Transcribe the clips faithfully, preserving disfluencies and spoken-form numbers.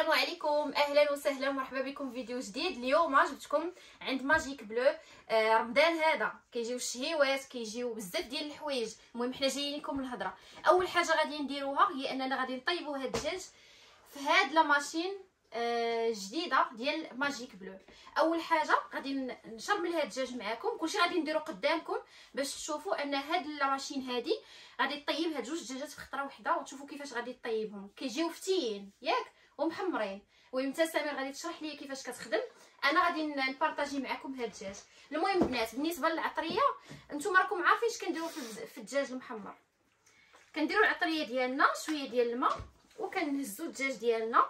السلام عليكم، اهلا وسهلا ومرحبا بكم في فيديو جديد. اليوم جبتكم عند ماجيك بلو. آه رمضان هذا كيجيو الشهيوات، كيجيو بزاف ديال الحوايج. المهم حنا جايين لكم الهضره. اول حاجه غادي نديروها هي اننا غادي نطيبوا هاد الدجاج في هاد لا ماشين آه جديده ديال ماجيك بلو. اول حاجه غادي نشرمل هاد الدجاج معاكم، كلشي غادي نديرو قدامكم باش تشوفوا ان هاد لا ماشين هادي غادي طيب هاد جوج دجاجات في خطره واحده، وتشوفوا كيفاش غادي طيبهم. كيجيو فتيين ياك ومحمرين. المهم انت سمير غادي تشرح لي كيفاش كتخدم، انا غادي نبارطاجي معكم هاد الدجاج. المهم بنات، بالنسبه للعطريه نتوما راكم عارفين اش كنديروا في الدجاج المحمر. كنديروا العطريه ديالنا شويه ديال الماء، وكنهزوا الدجاج ديالنا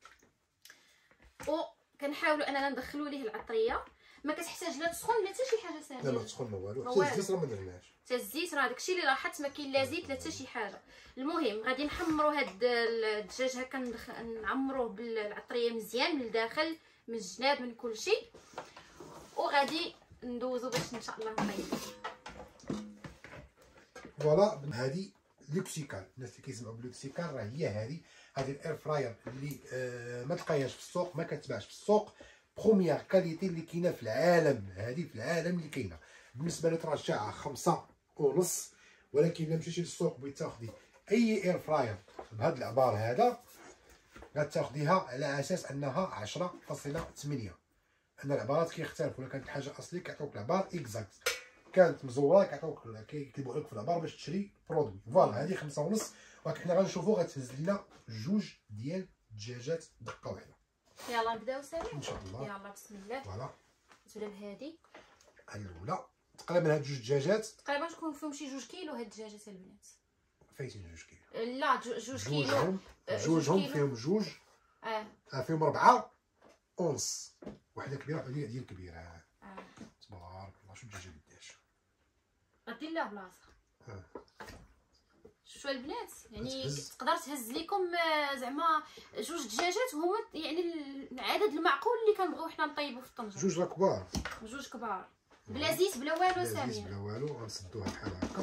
وكنحاولوا اننا ندخلوا ليه العطريه. ما كتحتاج لا تسخن لا حتى شي حاجه ساميه. لا ما تسخن ما والو، حتى الزيت راه ما درناش. حتى الزيت راه داكشي اللي لاحظت، ما كاين لا زيت لا حتى شي حاجه. المهم غادي نحمروا هاد الدجاج هكا، نعمروه بالعطريه مزيان من الداخل من الجناب من كل شيء، وغادي ندوزو باش ان شاء الله نطيب. فوالا هادي لوكسيكال. الناس اللي كيسمعوا بلوكسيكال راه هي هادي هادي الاير فراير اللي آه ما تلقايهاش في السوق، ما كتباعش في السوق. بروميير كاليتي اللي كاينه في العالم، هذه في العالم اللي كاينه. بالنسبه لي ترجعها خمسة ونص، ولكن الا مشيتي للسوق بغيتي تاخدي اي اير فراير بهذا العبار هذا غتاخديها على اساس انها عشرة فاصلة ثمانية. ان العبارات كيختلفوا، الا كانت الحاجه اصلي كيعطوك العبار اكزاكت، كانت مزوره كيعطوك كيكتبوا لك في العبار باش تشري برودوي. فوالا هذه خمسة ونص، ولكن حنا غنشوفوا غتهز لنا جوج ديال الدجاجات دقه واحده. يلا نبداو سامي ان شاء الله. يلا بسم الله. فوالا تبدا بهادي الاولى. تقريبا هاد جوج دجاجات تقريبا تكون فيهم شي جوج كيلو. هاد الدجاجات البنات فايتين جوج كيلو. لا جوج كيلو. جوجهم جوجهم فيهم جوج. اه اه فيهم ربعة اونص، وحده كبيره وحده ديال كبيره. اه تبارك الله. شو الدجاجه قداش غدير لها بلاصه. اه شوفوا البنات، يعني كتهز. تقدر تهز لكم زعما جوج دجاجات هما يعني العدد المعقول اللي كنبغيو حنا نطيبوا في الطنجره. جوج راه كبار، جوج كبار بلا زيت بلا والو ساميه ساميه. بلا والو. غنسدوها بحال هكا.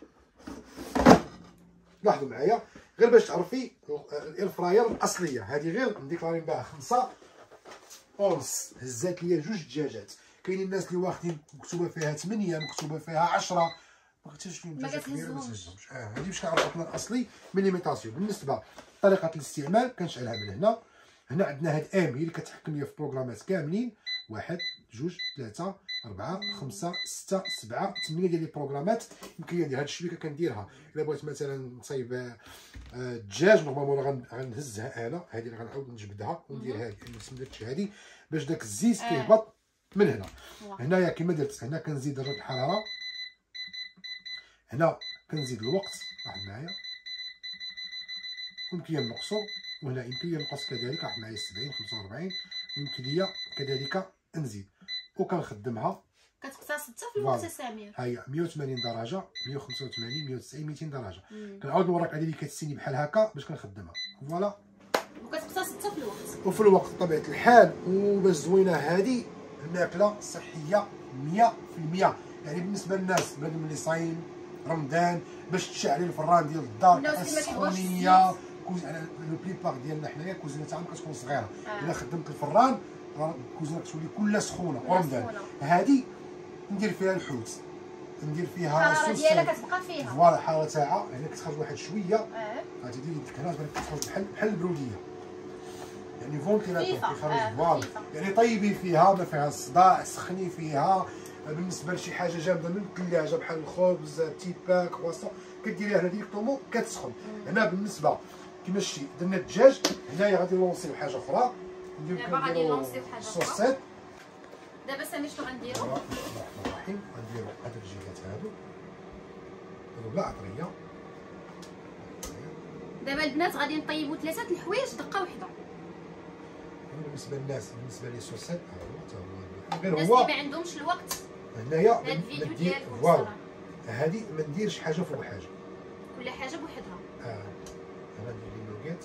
لاحظوا معايا غير باش تعرفي الاير فراير الاصليه هذه غير نديكلاري بها خمسة اونص هزات ليا جوج دجاجات. كاينين الناس اللي واخدين مكتوبه فيها ثمانية مكتوبه فيها عشرة، ما كتهزش فيهم دجاجه كبيره ما تهزهمش. اه هذه باش كنعرفوا حنا الاصلي من ليميتاسيون. بالنسبه لطريقه الاستعمال كنشعلها من هنا. هنا عندنا هاد ام هي اللي كتحكم ليا في بروغرامات كاملين، واحد جوج ثلاثة أربعة خمسة ستة سبعة ثمانية ديال لي بروغرامات. يمكن لي ندير هاد الشبيكه كنديرها الا بغيت مثلا نصايب الدجاج. نورمالمون غنهزها انا هذه اللي غنعاود نجبدها وندير هذه اللي سميتش هذه باش داك الزيت كيهبط من هنا. هنايا كما درت هنا كنزيد درجه الحراره، هنا كنزيد الوقت. واحد معايا يمكن لي نقصو، وهنا يمكن لي نقص كذلك. واحد معايا سبعين خمسة وأربعين يمكن لي كذلك نزيد، وكنخدمها. كتقطع ستة في الوقت ساميه. ها هي مية وثمانين درجه، مية وخمسة وثمانين مية وتسعين ميتين درجه. كنعاود نوريك على اللي كتسيني بحال هكا باش كنخدمها. فوالا وكتقطع ستة في الوقت. وفي الوقت بطبيعه الحال. وباش زوينه هذه الماكله صحيه مية في المية. يعني بالنسبه للناس بنادم اللي صايم رمضان باش تشعلي الفران ديال الدار السخونيه. على لو بليبار ديالنا حنايا الكوزينه تاعنا كتكون صغيره. آه. الا خدمت الفران راه الكوزينه كتولي كلها سخونه. رمضان هذه ندير فيها الحوت، ندير فيها الحراره ديالها كتبقى فيها. فوالا الحراره تاعها هنا كتخرج واحد شويه. اه غادي ديري يدك هنا تبان كتخرج بحال بحال البروديه، يعني فونتيلاتور كيخرج. آه. فوالا يعني طيبي فيها ما فيها الصداع، سخني فيها. بالنسبه لشي حاجه جامده من الثلاجه بحال الخبز تيبان كرواسون كديريها هنا ديريكتومون كتسخن. هنا بالنسبه كيما شتي درنا الدجاج، هنايا غادي نلونسيو حاجه اخرى. نديرو دابا غادي نلونسيو حاجه اخرى. الصوصات دابا سامي شنو غنديرو؟ بسم الله الرحمن الرحيم. غنديرو هاد الجيهات هادو هادو بلا عطريه. دابا البنات غادي نطيبوا ثلاثه الحوايج دقه واحده. بالنسبه للناس بالنسبه لي الصوصات هادو حتى هو غير الناس هو اللي ما عندهمش الوقت هنايا هاد الفيديو ديالكم. فوالا هادي ما نديرش حاجه فوق حاجه، كل حاجه بوحدها. اه انا ندير لي نوغيت.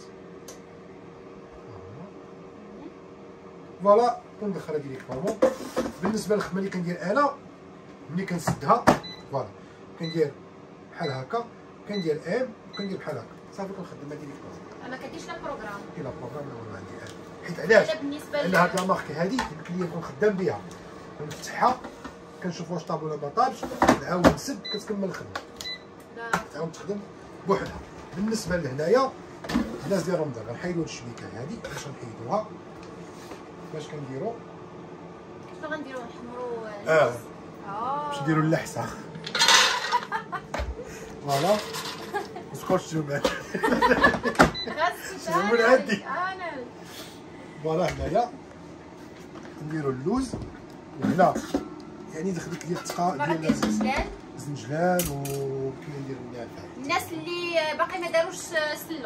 فوالا وندخلها ديريكتومون. بالنسبه للخدمه اللي كندير انا ملي كنسدها فوالا كندير بحال هكا، كندير ام وكندير بحال هكا صافي كنخدمها ديريكتومون. ما كديرش لا بروغرام. كاين لا بروغرام ولا ما عندي. حيت علاش؟ هذا بالنسبه لان هاد لا مارك هادي الكليان يكون خدام بها، كنفتحها كنشوف واش طاب ولا ما طابش، نعاود نسد كتكمل الخدمه، تعاود تخدم بوحدها. بالنسبه لهنايا الناس ديال رمضان غنحيدو هاد الشبيكه هادي، باش غنحيدوها باش كنديرو كيف غنديرو نحمرو اه اه باش نديرو اللحسه فوالا مسكوش تجوبات من عندي. انا فوالا هنايا نديرو اللوز، وهنا يعني دخلت لي التقا ديال الزنجلان الزنجلان وكاين ندير النافع. الناس اللي باقي ما داروش سلو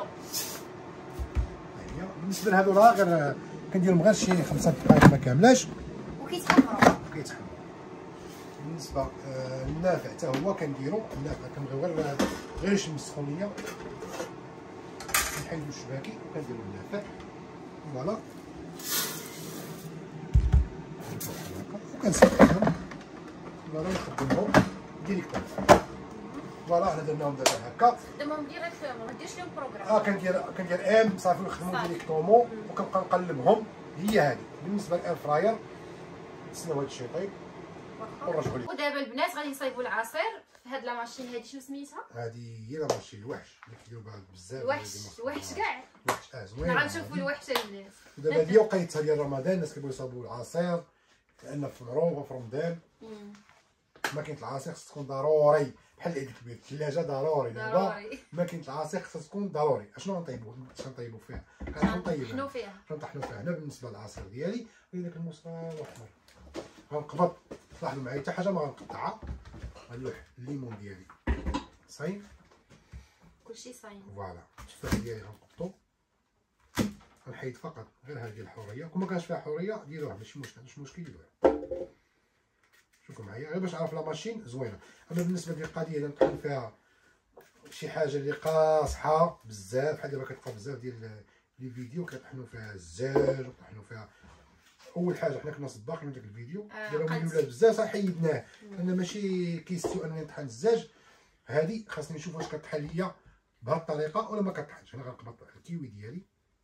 هي بالنسبه لهادو راه غير كنديرهم غير شي خمسة دقائق ما كاملاش وكيتحمروا كيتحمر. بالنسبه آه للنافع حتى هو كنديرو النافع كنبغيو غير غير يشم السخونيه، كنحيدو الشباكي وكنديرو النافع فوالا وكنسكرهم فوالا نخدمهم ديريكتومون. فوالا حنا درناهم دابا هكا خدمهم ديريكتومون ما ديرش لهم بروغرام. اه كندير كندير ام صافي نخدمهم ديريكتومون وكنبقى نقلبهم. هي هذه بالنسبه للاير فراير. نستناو هاد الشيء يطيب ونرجعوا ليه. ودابا البنات غادي نصايبوا العصير في هاد لا ماشين هادي. شنو سميتها؟ هذه هي لا ماشين الوحش اللي كيديروا بها بزاف الوحش الوحش كاع الوحش اه زوين. حنا غنشوفوا الوحش البنات. ودابا هذه وقيتها ديال رمضان الناس كيبغيو يصاوبوا العصير، لان في معروفه في رمضان ماكينه العصير خصها تكون ضروري بحال العيد الكبير. الثلاجه ضروري دابا ماكينه العصير خصها تكون ضروري. اشنو غنطيبوا؟ باش نطيبوا فيها كنطيبوا نطحنوا فيها كنطحنوا فيها. هنا بالنسبه للعصير ديالي ولكن المصفى احمر غنقبض. لاحظوا معايا حتى حاجه ما غنقطعها. غنلوح الليمون ديالي صايم كلشي صايم. فوالا التفاح ديالي غنقبطو غنحيد فقط غير هذه الحوريه. كون ما كانش فيها حوريه ديروها ماشي مشكل ماشي مشكل ديروها. شوفوا معايا غير باش نعرف لا ماشين زوينه. اما بالنسبه لهاد القضيه الا نطحن فيها شي حاجه اللي قاصحه بزاف بحال دابا كتلقى بزاف ديال لي فيديو كيطحنوا فيها الزاج وطحنوا فيها. اول حاجه حنا كنا سباقين داك الفيديو دابا ملي ولا بزاف صح حيدناه لان ماشي كيستوى انني نطحن الزاج. هذه خاصني نشوف واش كطحن ليا بهاد الطريقه ولا ما كطحنش. انا غنقبط الكيوي ديالي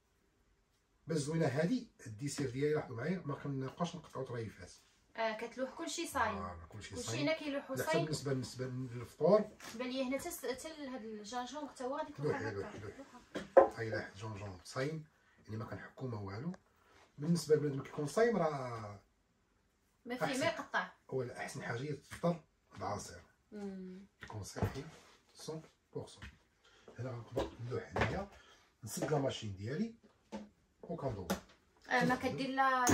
باش زوينه. هذه الديسير ديالي لاحظوا معايا ما كنبقاوش نقطعوا طريفات. اه كتلوح كلشي صايم. اه كلشي صايم. كلشي هنا كيلوحوا حتى صايم. بالنسبه بالنسبه للفطور بان لي هنا حتى حتى هاد الجانجون حتى هو غادي تلوح هكا. هاي لاح جونجون صايم يعني ما كنحكو ما والو. بالنسبه لبنادم كيكون صايم راه ما فيه ما يقطع. ولا احسن حاجه هي تفطر بعصير يكون صحي مية بالمية. هنا غنقبط نلوح هنايا نسد لا ماشين ديالي وكندور. اه ما كدير لا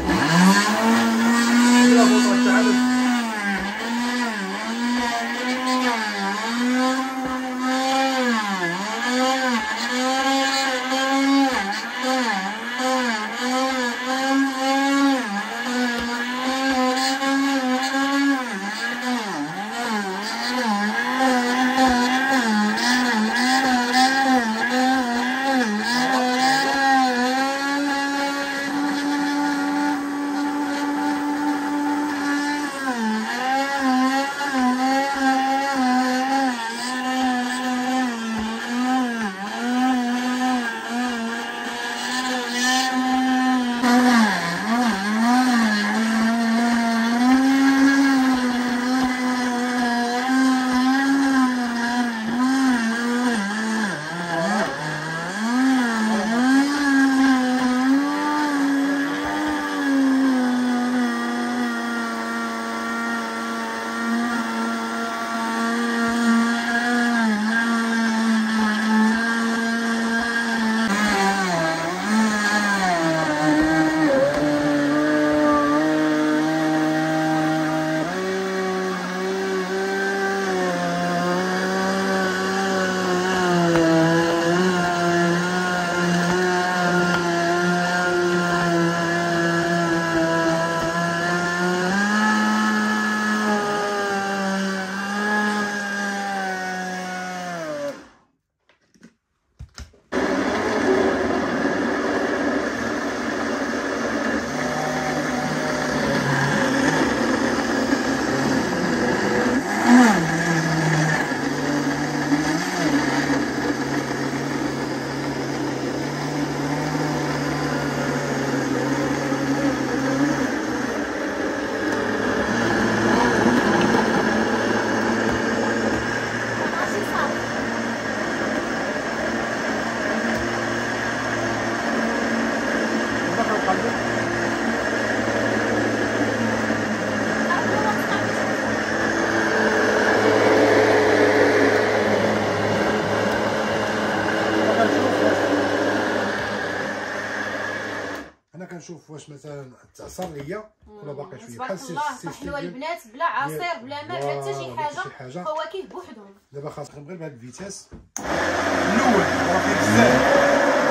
انا كنشوف واش مثلا تعصر ليا ولا باقي شويه بحال الله طحنوا البنات بلا عصير بلا ما بلا حتى شي حاجه، فواكه بوحدهم. دابا خاص غير بهاد الفيتاس الاول راه فيه بزاف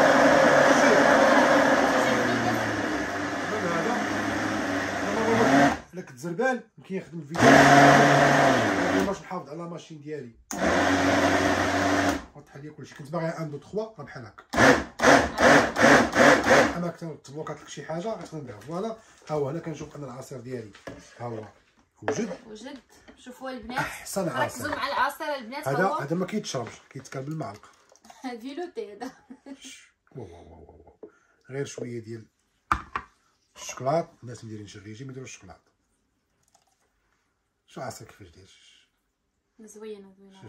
الا كتزربال كيخدم الفيتاس باش نحافظ على ماشين ديالي. وضح لي كلشي. كنت باغي واحد اثنين ثلاثة راه بحال هكا. انا كنت تبلوكات لك شي حاجه غتخدم. فوالا ها هو انا كنشوف ان العصير ديالي ها هو وجد وجد. شوفوا البنات احسن عصير. ركزوا مع العصير البنات. هذا هذا ما كيتشربش، كيتكال بالمعلقه. فيلوتي هذا. واو واو واو. غير شويه ديال الشوكولات. الناس اللي دايرين شي ريجيم يديروا الشوكولات. شو عصير كيفاش داير؟ زوينه زوينه.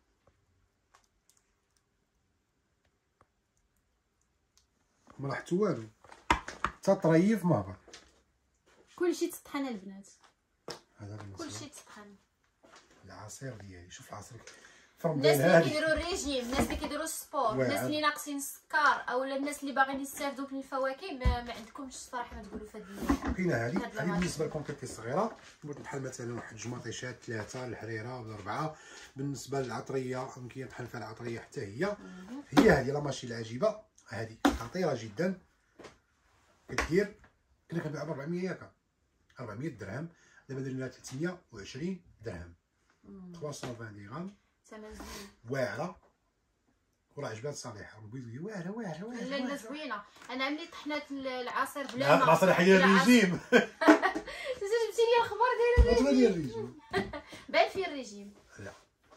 ما لاحظتو والو حتى طريف ما هبط. كلشي تطحن البنات. هذا كلشي تطحن. العصير ديالي شوف العصير الناس اللي كيديروا الريجيم، الناس اللي كيديروا السبور، الناس اللي ناقصين السكر اولا الناس اللي باغيين يستافدوا من الفواكه ما, ما عندكمش الصراحه ما تقولوا في هذه. كاينه هذه هذه بالنسبه للكونتيتي الصغيره بحال مثلا واحد جوج مطيشات ثلاثه الحريره ولا اربعه. بالنسبه للعطريه يمكن طحن فيها العطريه حتى هي هي هذه لا ماشي العجيبه هذه خطيره جدا. كدير كنا كنبيعها ب أربعمية ياك أربعمية درهم، دابا درنا لها ثلاثمية وعشرين درهم. ثلاثمية وعشرين غرام ثمن زوين واعره وراه عجبات صالحه البيض واعره واعره واعره. لا لا زوينه. انا ملي طحنات العصير بلا ما العصير ديال الريجيم جبتي لي الخبر ديال الريجيم ديال الريجيم بان فيه الريجيم. لا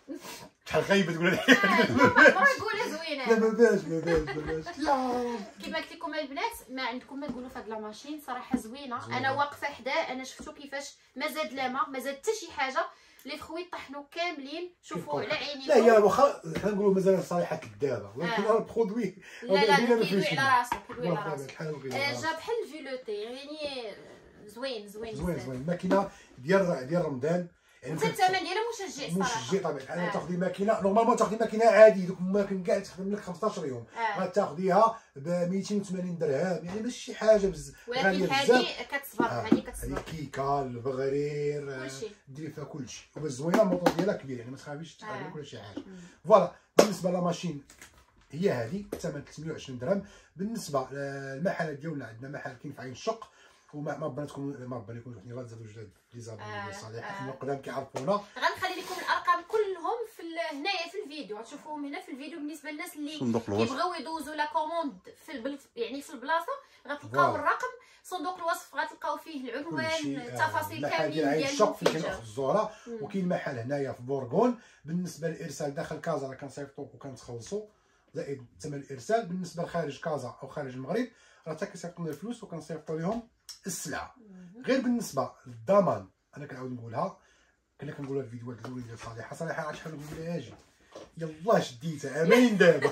شحال خايبه تقول لي مرة نقولها زوينه. لا ما باش ما باش ما باش. لا كيما قلت لكم البنات ما عندكم ما تقولوا في هاد لا ماشين صراحه زوينه. انا واقفه حداه انا شفتو كيفاش ما زاد لا ما ما زاد حتى شي حاجه. لي فخوي طحنوا كاملين شوفوا على عينيكم. لا يا واخا حنا نقولوا مازال صالحه كذابه ولكن راه برودوي لا لا كيدوي على راسو كيدوي على راسو. جا بحال الفيلوتي يعني زوين زوين زوين زوين. الماكينه ديال ديال رمضان يعني حتى الثمن ديالها مشجع صراحه. مشجع طبعا. انا تاخذي ماكينه نورمالمون تاخذي ماكينه عادي دوك الماكن كاع تخدم لك خمسطاش يوم غتاخذيها ب ميتين وثمانين درهم يعني ماشي شي حاجه بزاف. ولكن هذه كتصبر هذه كتصبر. هذه كيكه البغرير ديري فيها كلشي وزوينه. الموطور ديالها كبير يعني ما تخافيش تخافي ولا شي حاجه. فوالا بالنسبه للماشين هي هذه الثمن ثلاثمية وعشرين درهم. بالنسبه للمحلات ديالنا عندنا محل كاين في عين الشق وما ما بغيتكم ما ربنا يكون حنا غنزادوا جداد لي زابون صالحه حنا القدام كيعرفونا. غنخلي لكم الارقام كلهم في هنايا في الفيديو غتشوفوهم هنا في الفيديو. بالنسبه للناس اللي كيبغيو يدوزوا لا كوموند في البل... يعني في البلاصه غتلقاو الرقم صندوق الوصف غتلقاو فيه العنوان التفاصيل كاملين ديال عين الشق فين كاين الزوره. وكاين محل هنايا في بورغون. بالنسبه للارسال داخل كازا راه كنصيفطوا وكنتخلصوا زائد ثمن الارسال. بالنسبه لخارج كازا او خارج المغرب راه حتى كيصيفطوا لنا الفلوس وكنصيفطوا لهم السلعه. غير بالنسبه للضمان انا كنعاود نقولها كنا كنقولها في الفيديوهات الاولى ديال صالحه. صالحه عاد شحال نقول لها اجي يلاه شديتها امين دابا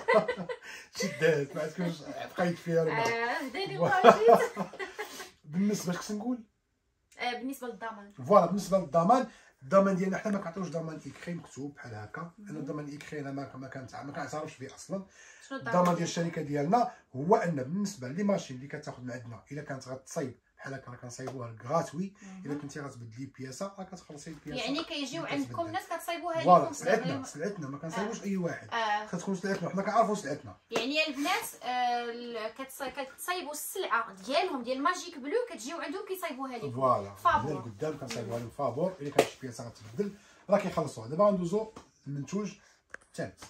شدات ما عندكمش بقيت فيها. اه هداني الله جيت. بالنسبه اش كنت نقول آه بالنسبه للضمان فوالا بالنسبه للضمان الضمان ديالنا حنا ما كنعطيوش ضمان اكري مكتوب بحال هكا. انا الضمان اكري انا ما ما كنعترفش به اصلا. الضمان ديال الشركه ديالنا هو ان بالنسبه لي ماشين اللي كتاخذ من عندنا الا كانت غتصايب بحال هكا راه كنصايبوها غراتوي. الا كنتي غتبدلي بياسه راه كتخلصي البياسه. يعني كيجيو عندكم ناس كتصايبوها لكم. فوالا سلعتنا سلعتنا ما كنصايبوش آه. اي واحد آه. كتكون سلعتنا حنا كنعرفوا سلعتنا. يعني البنات آه كتصايبوا السلعه ديالهم ديال ماجيك بلو كتجيو عندهم كيصايبوها لكم. فوالا فابور قدام كنصايبوها لهم فابور. الا كانت شي بياسه غتبدل راه كيخلصوها. دابا غندوزو للمنتوج الثالث.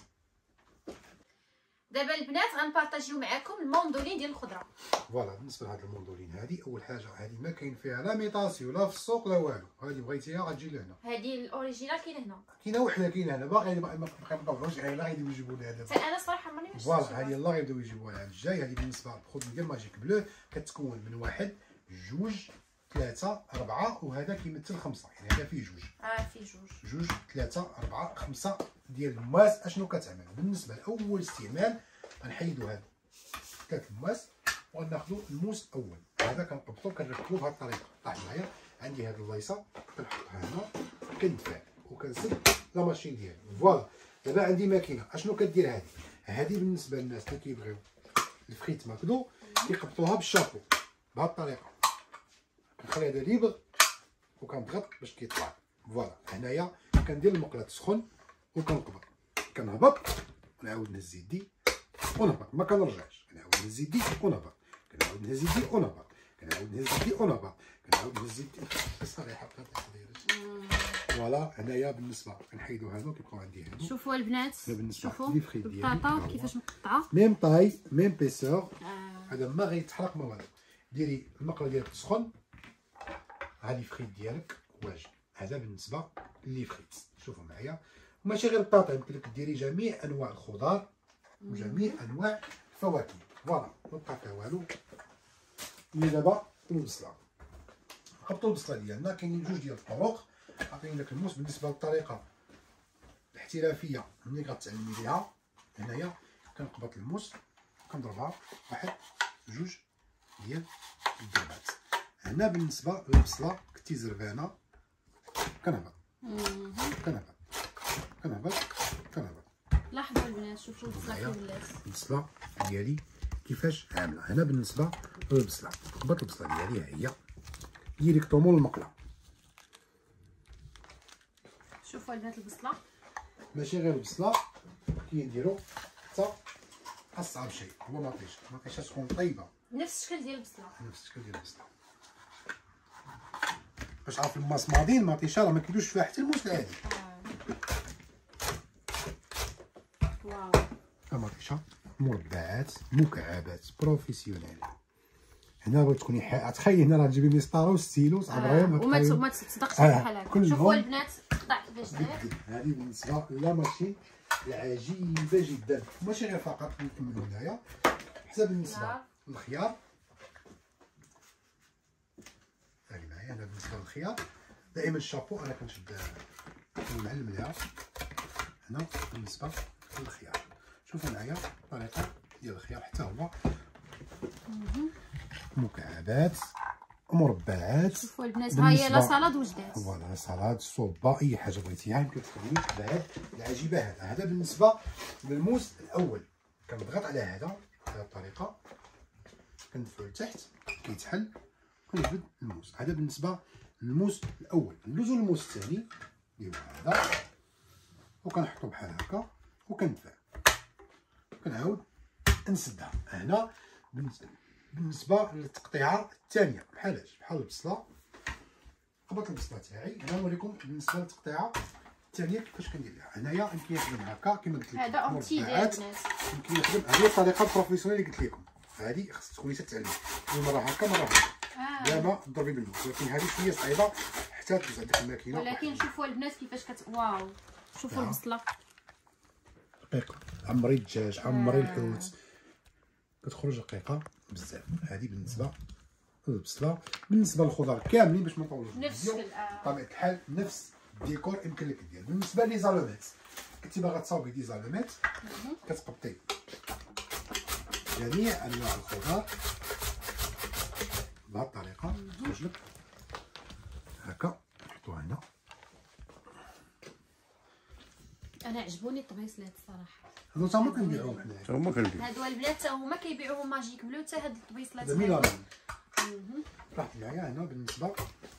دابا البنات غنبارطاجيو معكم الموندولين ديال الخضره. فوالا بالنسبه لهاد الموندولين هذه اول حاجه هذه ما كاين فيها لا ميطاسيو لا في السوق لا والو. هذه بغيتيها غتجي لهنا. هذه الاوريجينال كاينه هنا. كاينه وحده كاينه هنا باقي ما بقاوش غير لا غيبداو يجيبوا لها دابا. انا صراحه ماني مش فوالا هذه يلاه غيبداو يجيبوها العام الجاي. هذه بالنسبه للخضر ديال ماجيك بلو كتكون من واحد جوج ثلاثة أربعة وهذا كيمثل خمسة يعني هذا فيه جوج. اه فيه جوج. جوج ثلاثة أربعة خمسة ديال المواس. أشنو كتعمل؟ بالنسبة لأول استعمال غنحيدو هاد ثلاث المواس وغناخدو الموس الأول. هذا كنقبطو كنركبو بهاد الطريقة. طلع معايا عندي هاد البلايصة كنحطها هنا كندفع وكنسد لا ماشين ديالي. فوالا دابا عندي ماكينة. أشنو كدير هادي؟ هادي بالنسبة للناس اللي كيبغيو الفخيت ماكدو كيقبطوها بالشابو. بهاد الطريقه. كنخلي هذا ليبر وكنضغط باش كيطلع. فوالا هنايا كندير المقله تسخن وكنقبض، كنهبط ونعاود نهز يدي ونهبط، ما كنرجعش، كنعاود نهز يدي ونهبط، كنعاود نهز يدي ونهبط، كنعاود نهز يدي ونهبط، كنعاود نهز يدي. الصراحه بقات فوالا. هنايا بالنسبه كنحيدو هادو كيبقاو عندي هادو. شوفوا البنات، شوفوا لي فريت ديالي البطاطا كيفاش مقطعه، ميم طاي ميم بيسور. هذا ما غيتحرق ما والو. ديري المقله ديالك تسخن، ها لي فريت ديالك واجد. هذا بالنسبه لي فريت. شوفوا معايا، ماشي غير البطاطا، يمكن لك ديري جميع انواع الخضار وجميع انواع الفواكه. فوالا ما بقى فيها والو. اللي دابا البصله، نحطوا البصله ديالنا. كاينين جوج ديال الطرق عطيني لك الموس. بالنسبه للطريقه الاحترافيه ملي غتعلمي ليها، هنايا كنقبط الموس كنضربها واحد جوج ديال الضربات. هنا بالنسبه للبصله كنتي زربانه كنهبط كنهبط كنهبط كنهبط. لاحظوا البنات، شوفوا البصله كي ولات. البصله ديالي كيفاش عامله. هنا بالنسبه للبصله نقبط البصله ديالي، ها هي ديريكتومون المقله. شوفوا البنات البصله ماشي غير البصله، كيديروا حتى اصعب شيء هو مطيشه. مطيشه تكون طيبه نفس الشكل ديال البصله، نفس الشكل ديال البصله. باش عارف المصمادين المطيشه راه ما كيدوش فيها حتى الموس العادي. واو المطيشه مربعات مكعبات بروفيسيونيل. هنا بغيت تكوني حا... تخيل هنا راه تجيبي مسطره وستيلو صعب غير وما ما تصدقش بحال هكا. شوفوا البنات قطع كيفاش داير. هذه بالنسبه لا ماشين العجيبه جدا. ماشي غير فقط نكملوا هنايا حتى بالنسبه للخيار. هاني معايا. انا بالنسبه للخيار دائما الشابو انا كنشد كنعلم ليها. هنا بالنسبه للخيار شوفوا معايا الطريقه ديال الخيار حتى هو مكعبات مربعات. شوفوا البنات ها هي لا سالاد وجدات. فوالا سالاد صوبه اي حاجه بغيتيها يمكن تخدمي بهاد العجيبه. هذا هذا بالنسبه للموس الاول. كنضغط على هذا بهذه الطريقه كندفعو لتحت كيتحل كنجبد الموس. هذا بالنسبه للموس الاول. ندوزو للموس الثاني اللي هو هذا وكنحطو بحال هكا وكندفع كنعاود نسدها. هنا بالنسبه للتقطيعه الثانيه بحالاش بحال البصله. قبط البصله تاعي. انا نوريكم بالنسبه للتقطيعه الثانيه كيفاش كندير لها. هنايا يمكن يخدم هكا كما قلت لكم. هذا اونتي ديال البنات. يمكن يخدم. هذه الطريقه البروفيسيونيل اللي قلت لكم. هذه خصك تكوني تتعلمي مره هكا مره هكا بلا ما تضربي بالموس. ولكن هذه شويه صعيبه حتى تدوز عندك الماكينه. ولكن شوفوا البنات كيفاش كت واو. شوفوا البصله رقيقه. عمري الدجاج عمري الحوت كتخرج رقيقه بزاف. هذه بالنسبه للبصله. بالنسبه للخضر كاملين باش ما نطولوش نفس الشكل. بطبيعه الحال نفس الديكور يمكن لك دير. بالنسبه لي زالومات كنتي باغا تصاوبي دي زالومات كتقبطي جميع انواع الخضر بهذه الطريقه. تخرج لك هكا نحطوها هنا. انا عجبوني الطبيصلات الصراحه. هادو تا هما كنبيعوهم حنايا. تا هما كنبيعوهم. هادو البنات تا هما كيبيعوهم ماجيك بلو. حتى هاد الطبيصلات جميله. لاحظت معايا هنا بالنسبه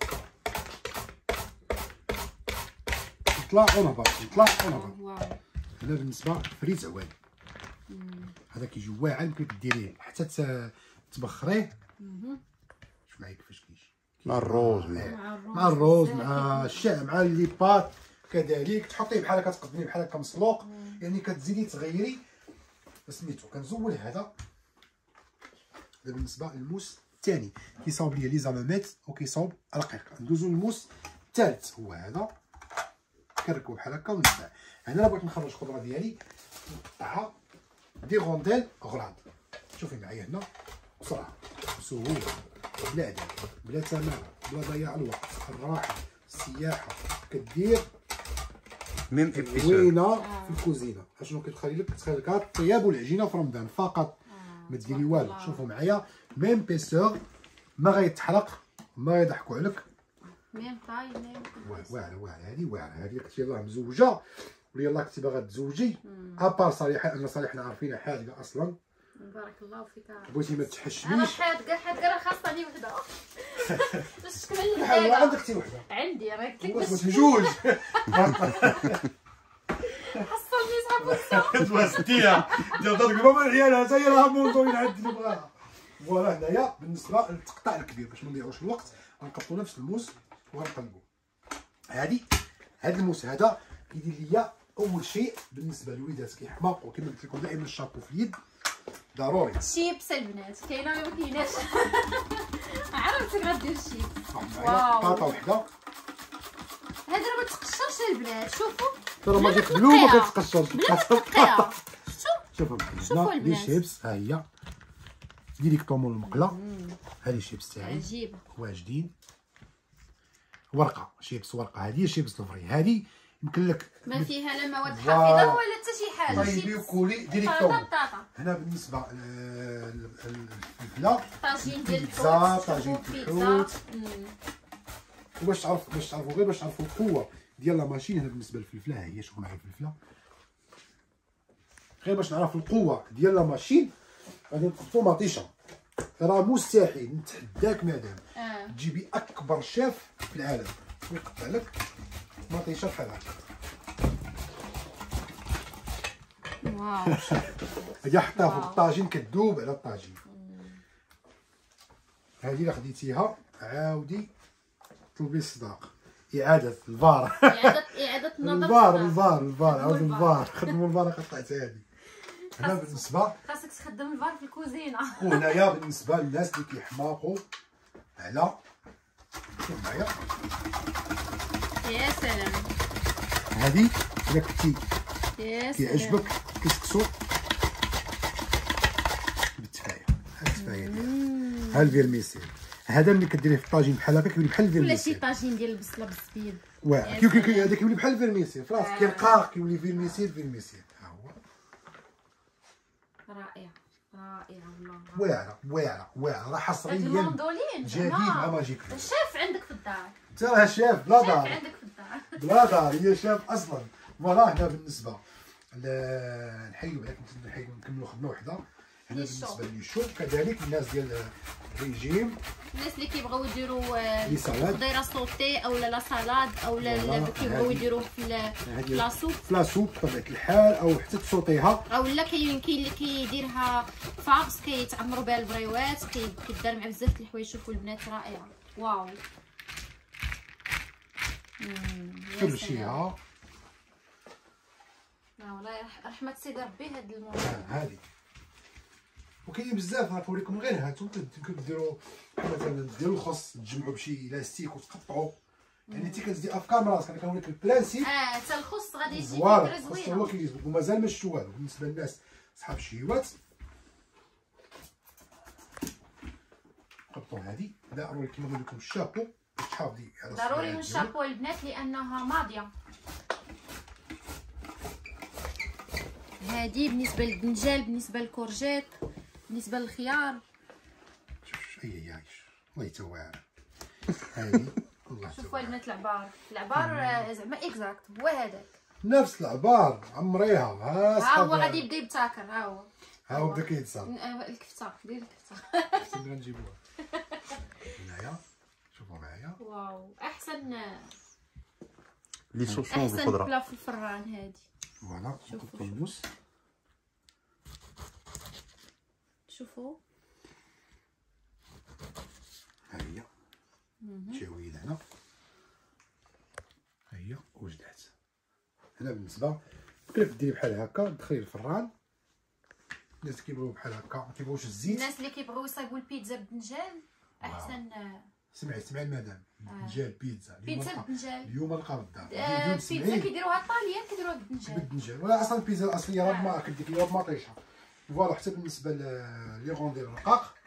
نطلع ونهبط نطلع ونهبط. هنا بالنسبه فريت عوالي. هذا كيجي واعر يمكن ديريه حتى تبخريه. شوف معايا كيفاش كيجي مع الروز مع الروز مع الشع مع لي بات كذلك. تحطيه بحال هكا تقدميه بحال هكا مسلوق. يعني كتزيدي تغيري سميتو. كنزول هذا. هذا بالنسبه للموس الثاني كيصاوب ليا لي زالوميت وكيصاوب رقيق. ندوزو للموس الثالث هو هذا. كنركبو بحال هكا ونتبع. هنا بغيت نخرج الخضره ديالي نقطعها دي غونديل غراض. شوفي معايا هنا بسرعه بسهوله بلا عدد بلا تماره بلا ضياع الوقت. الراحه السياحه كدير ميم ابيسود زوينه في الكوزينه. اشنو كتخلي لك كتخلي لك الطياب والعجينه في رمضان فقط. ما ديري والو. شوفوا معايا ميم بيسور ما غيتحرق ما غيضحكوا عليك. ميم طاي ميم واعره واعره. هذه واعره. هذه كنتي يلاه مزوجه ويلاه كنتي باغا تزوجي ابار صالحه. ان صالحنا عارفينها حاجه اصلا. بارك الله فيك. بغيتي ما انا تحشميش. حاد كاع حاد راه خاصه عطاني وحده باش تكمل بحال الدايره. عندك حتى وحده عندي راه قلت لك واش باش باش جوج حصلني صحاب وسط. تواسديها ديال دار ماما العيال حتى هي راه موضوعين عندي بغاها. فوالا هنايا بالنسبه للتقطاع الكبير باش ما نضيعوش الوقت غنقطعوا نفس الموس وغنقلبوا. هادي هاد الموس هذا كيدير ليا اول شيء بالنسبه للوليدات كيحماقوا كما قلت لكم دائما الشابو في اليد ضروري. شيبس البنات كاينه ولا ما كايناش؟ عرفتك غدير الشيبس. واو واو. قطعه وحده هذا راه ما تقشرش البنات شوفوا. ترى ما بلا جات بلو ما تنقيها. كتقشرش. بلا تنقيها. شفتوا شوفوا شوفوا هنا لي البنات. شيبس ها هي ديريكتومون المقله. هذه الشيبس تاعي عجيبه. واجدين ورقه شيبس ورقه. هذه شيبس الفري هذه يمكن لك ما فيها لا مواد فوالا. حافظه ولا حتى شي حاجه. طيبي شيبس وكولي طاطا ديريكتومون. بطاطا. هنا بالنسبه للفلفله طاجين ديال البيتزا الحوت. طاجين شوفوا الحوت. مم. وباش تعرف باش تعرفوا غير باش تعرفوا القوه ديال لا ماشين. هنا بالنسبه للفلفله ها هي شوفوا معايا الفلفله غير باش نعرف القوه ديال لا ماشين غادي نقطعوا مطيشه. راه مستحيل نتحداك مدام اه تجيبي اكبر شاف في العالم ويقطع لك مطيشه بحال هكا. واو. هي حطها فوق واو. الطاجين كتذوب على الطاجين. هذه الا خديتيها عاودي طلبي الصداق اعاده الفار. اعاده اعاده النظر. الفار الفار الفار عاود الفار. الفار خدموا الفار قطعت هذه. هنا بالنسبه خاصك تخدم الفار في الكوزينه. وهنايا بالنسبه للناس اللي كيحماقوا على شوف معايا يا سلام. هذه الا كنتي يا سلام. كيعجبك كيسكسو بالتفايه. ها التفايه ديالها ها الفيرميسيل. هذا ملي كديريه في الطاجين بحال هكا كيولي بحال ولا شي الفيرميسيل. طاجين ديال البصله بالزبيب. واه كيو كيو كيو هذا كيولي بحال الفيرميسيل فراسك آه. كيرقاق كيولي فيرميسيل فيرميسيل. ها هو رائع رائع والله. واعره واعره واعره راه هاد حصريا المندولين جديد مع ماجيك بلو. الشيف عندك في الدار. انت راه شاف بلا الشيف دار عندك في الدار. بلا دار هي شاف اصلا. فوالا هنا بالنسبه ل- نحيو عليك نحيو نكملوا خدمه وحده. هنا لي شو. بالنسبه لي شو كذلك الناس ديال الريجيم الناس اللي كيبغيو يديروا آه، لي سالاد. خضيره سوطي او لا سالاد او لا فوالا، لا كيبغيو هادي. يديروه في ال- هذه في لاصوب في لاسوب بطبيعه الحال او حتى تصوطيها. او لا كاين كاين اللي كيديرها فابس كيتعمروا بها البريوات كي- كيدار مع بزاف د الحوايج. شوفوا البنات رائعه. واو. مم، يا سلام. ترشيها لا والله رح- رحمه سيدي ربي هاد الموضوع. هذه. وكاين بزاف غنوريكم غير هاتو يمكن ديروا مثلا ديروا الخص تجمعوا بشي لاستيك وتقطعوا. يعني انت كتزيد افكار من راسك. انا كنوريك البرانسيب. اه حتى الخص غادي يجي فوالا فكره الخص زوينه. هو كيجبد ومازال ما شفتو والو بالنسبه للناس صحاب الشهيوات. قطعوا هذه ضروري كيما نقول لكم الشابو باش تحافظي على ضروري الصباعات من ديالك. الشابو البنات لانها ماضيه. هذه بالنسبه للبنجال بالنسبه للكورجيت بالنسبه للخيار. شوف هي هي عايش الله يتوعر. هذه الله شوفوا يتوعر. البنات العبار العبار آه، زعما اكزاكت هو هذاك. نفس العبار عمريها ها ها صحاب. هو غادي يبدا يبتكر. ها هو ها هو بدا كيتصل. آه، الكفته دير الكفته. خصنا نجيبوها هنايا شوفوا معايا. واو احسن لي سوسون احسن بالخضره. بلا في الفران هذه. فوالا شوفوا، نقطعوا الموس. شوفوا ها هي شويه هنا ها هي وجدات. هنا بالنسبه كيف ديري بحال هكا دخلي الفران. الناس كيبغيو بحال هكا ما كيبغيوش الزيت. الناس اللي كيبغيو يصايبوا البيتزا بالدنجال احسن. آه، سمعي سمعي المدام الدنجال بيتزا اليوم بيتزا نلقى- بالدنجال. اليوم نلقى بالدار. آه، اليوم البيتزا سمعي كيديروها الطاليان كيديروها بالدنجال. بالدنجال ولا اصلا البيتزا الاصليه راه ما كديك راه بمطيشه. فوالا حتى بالنسبه لي غون ديال الرقاق.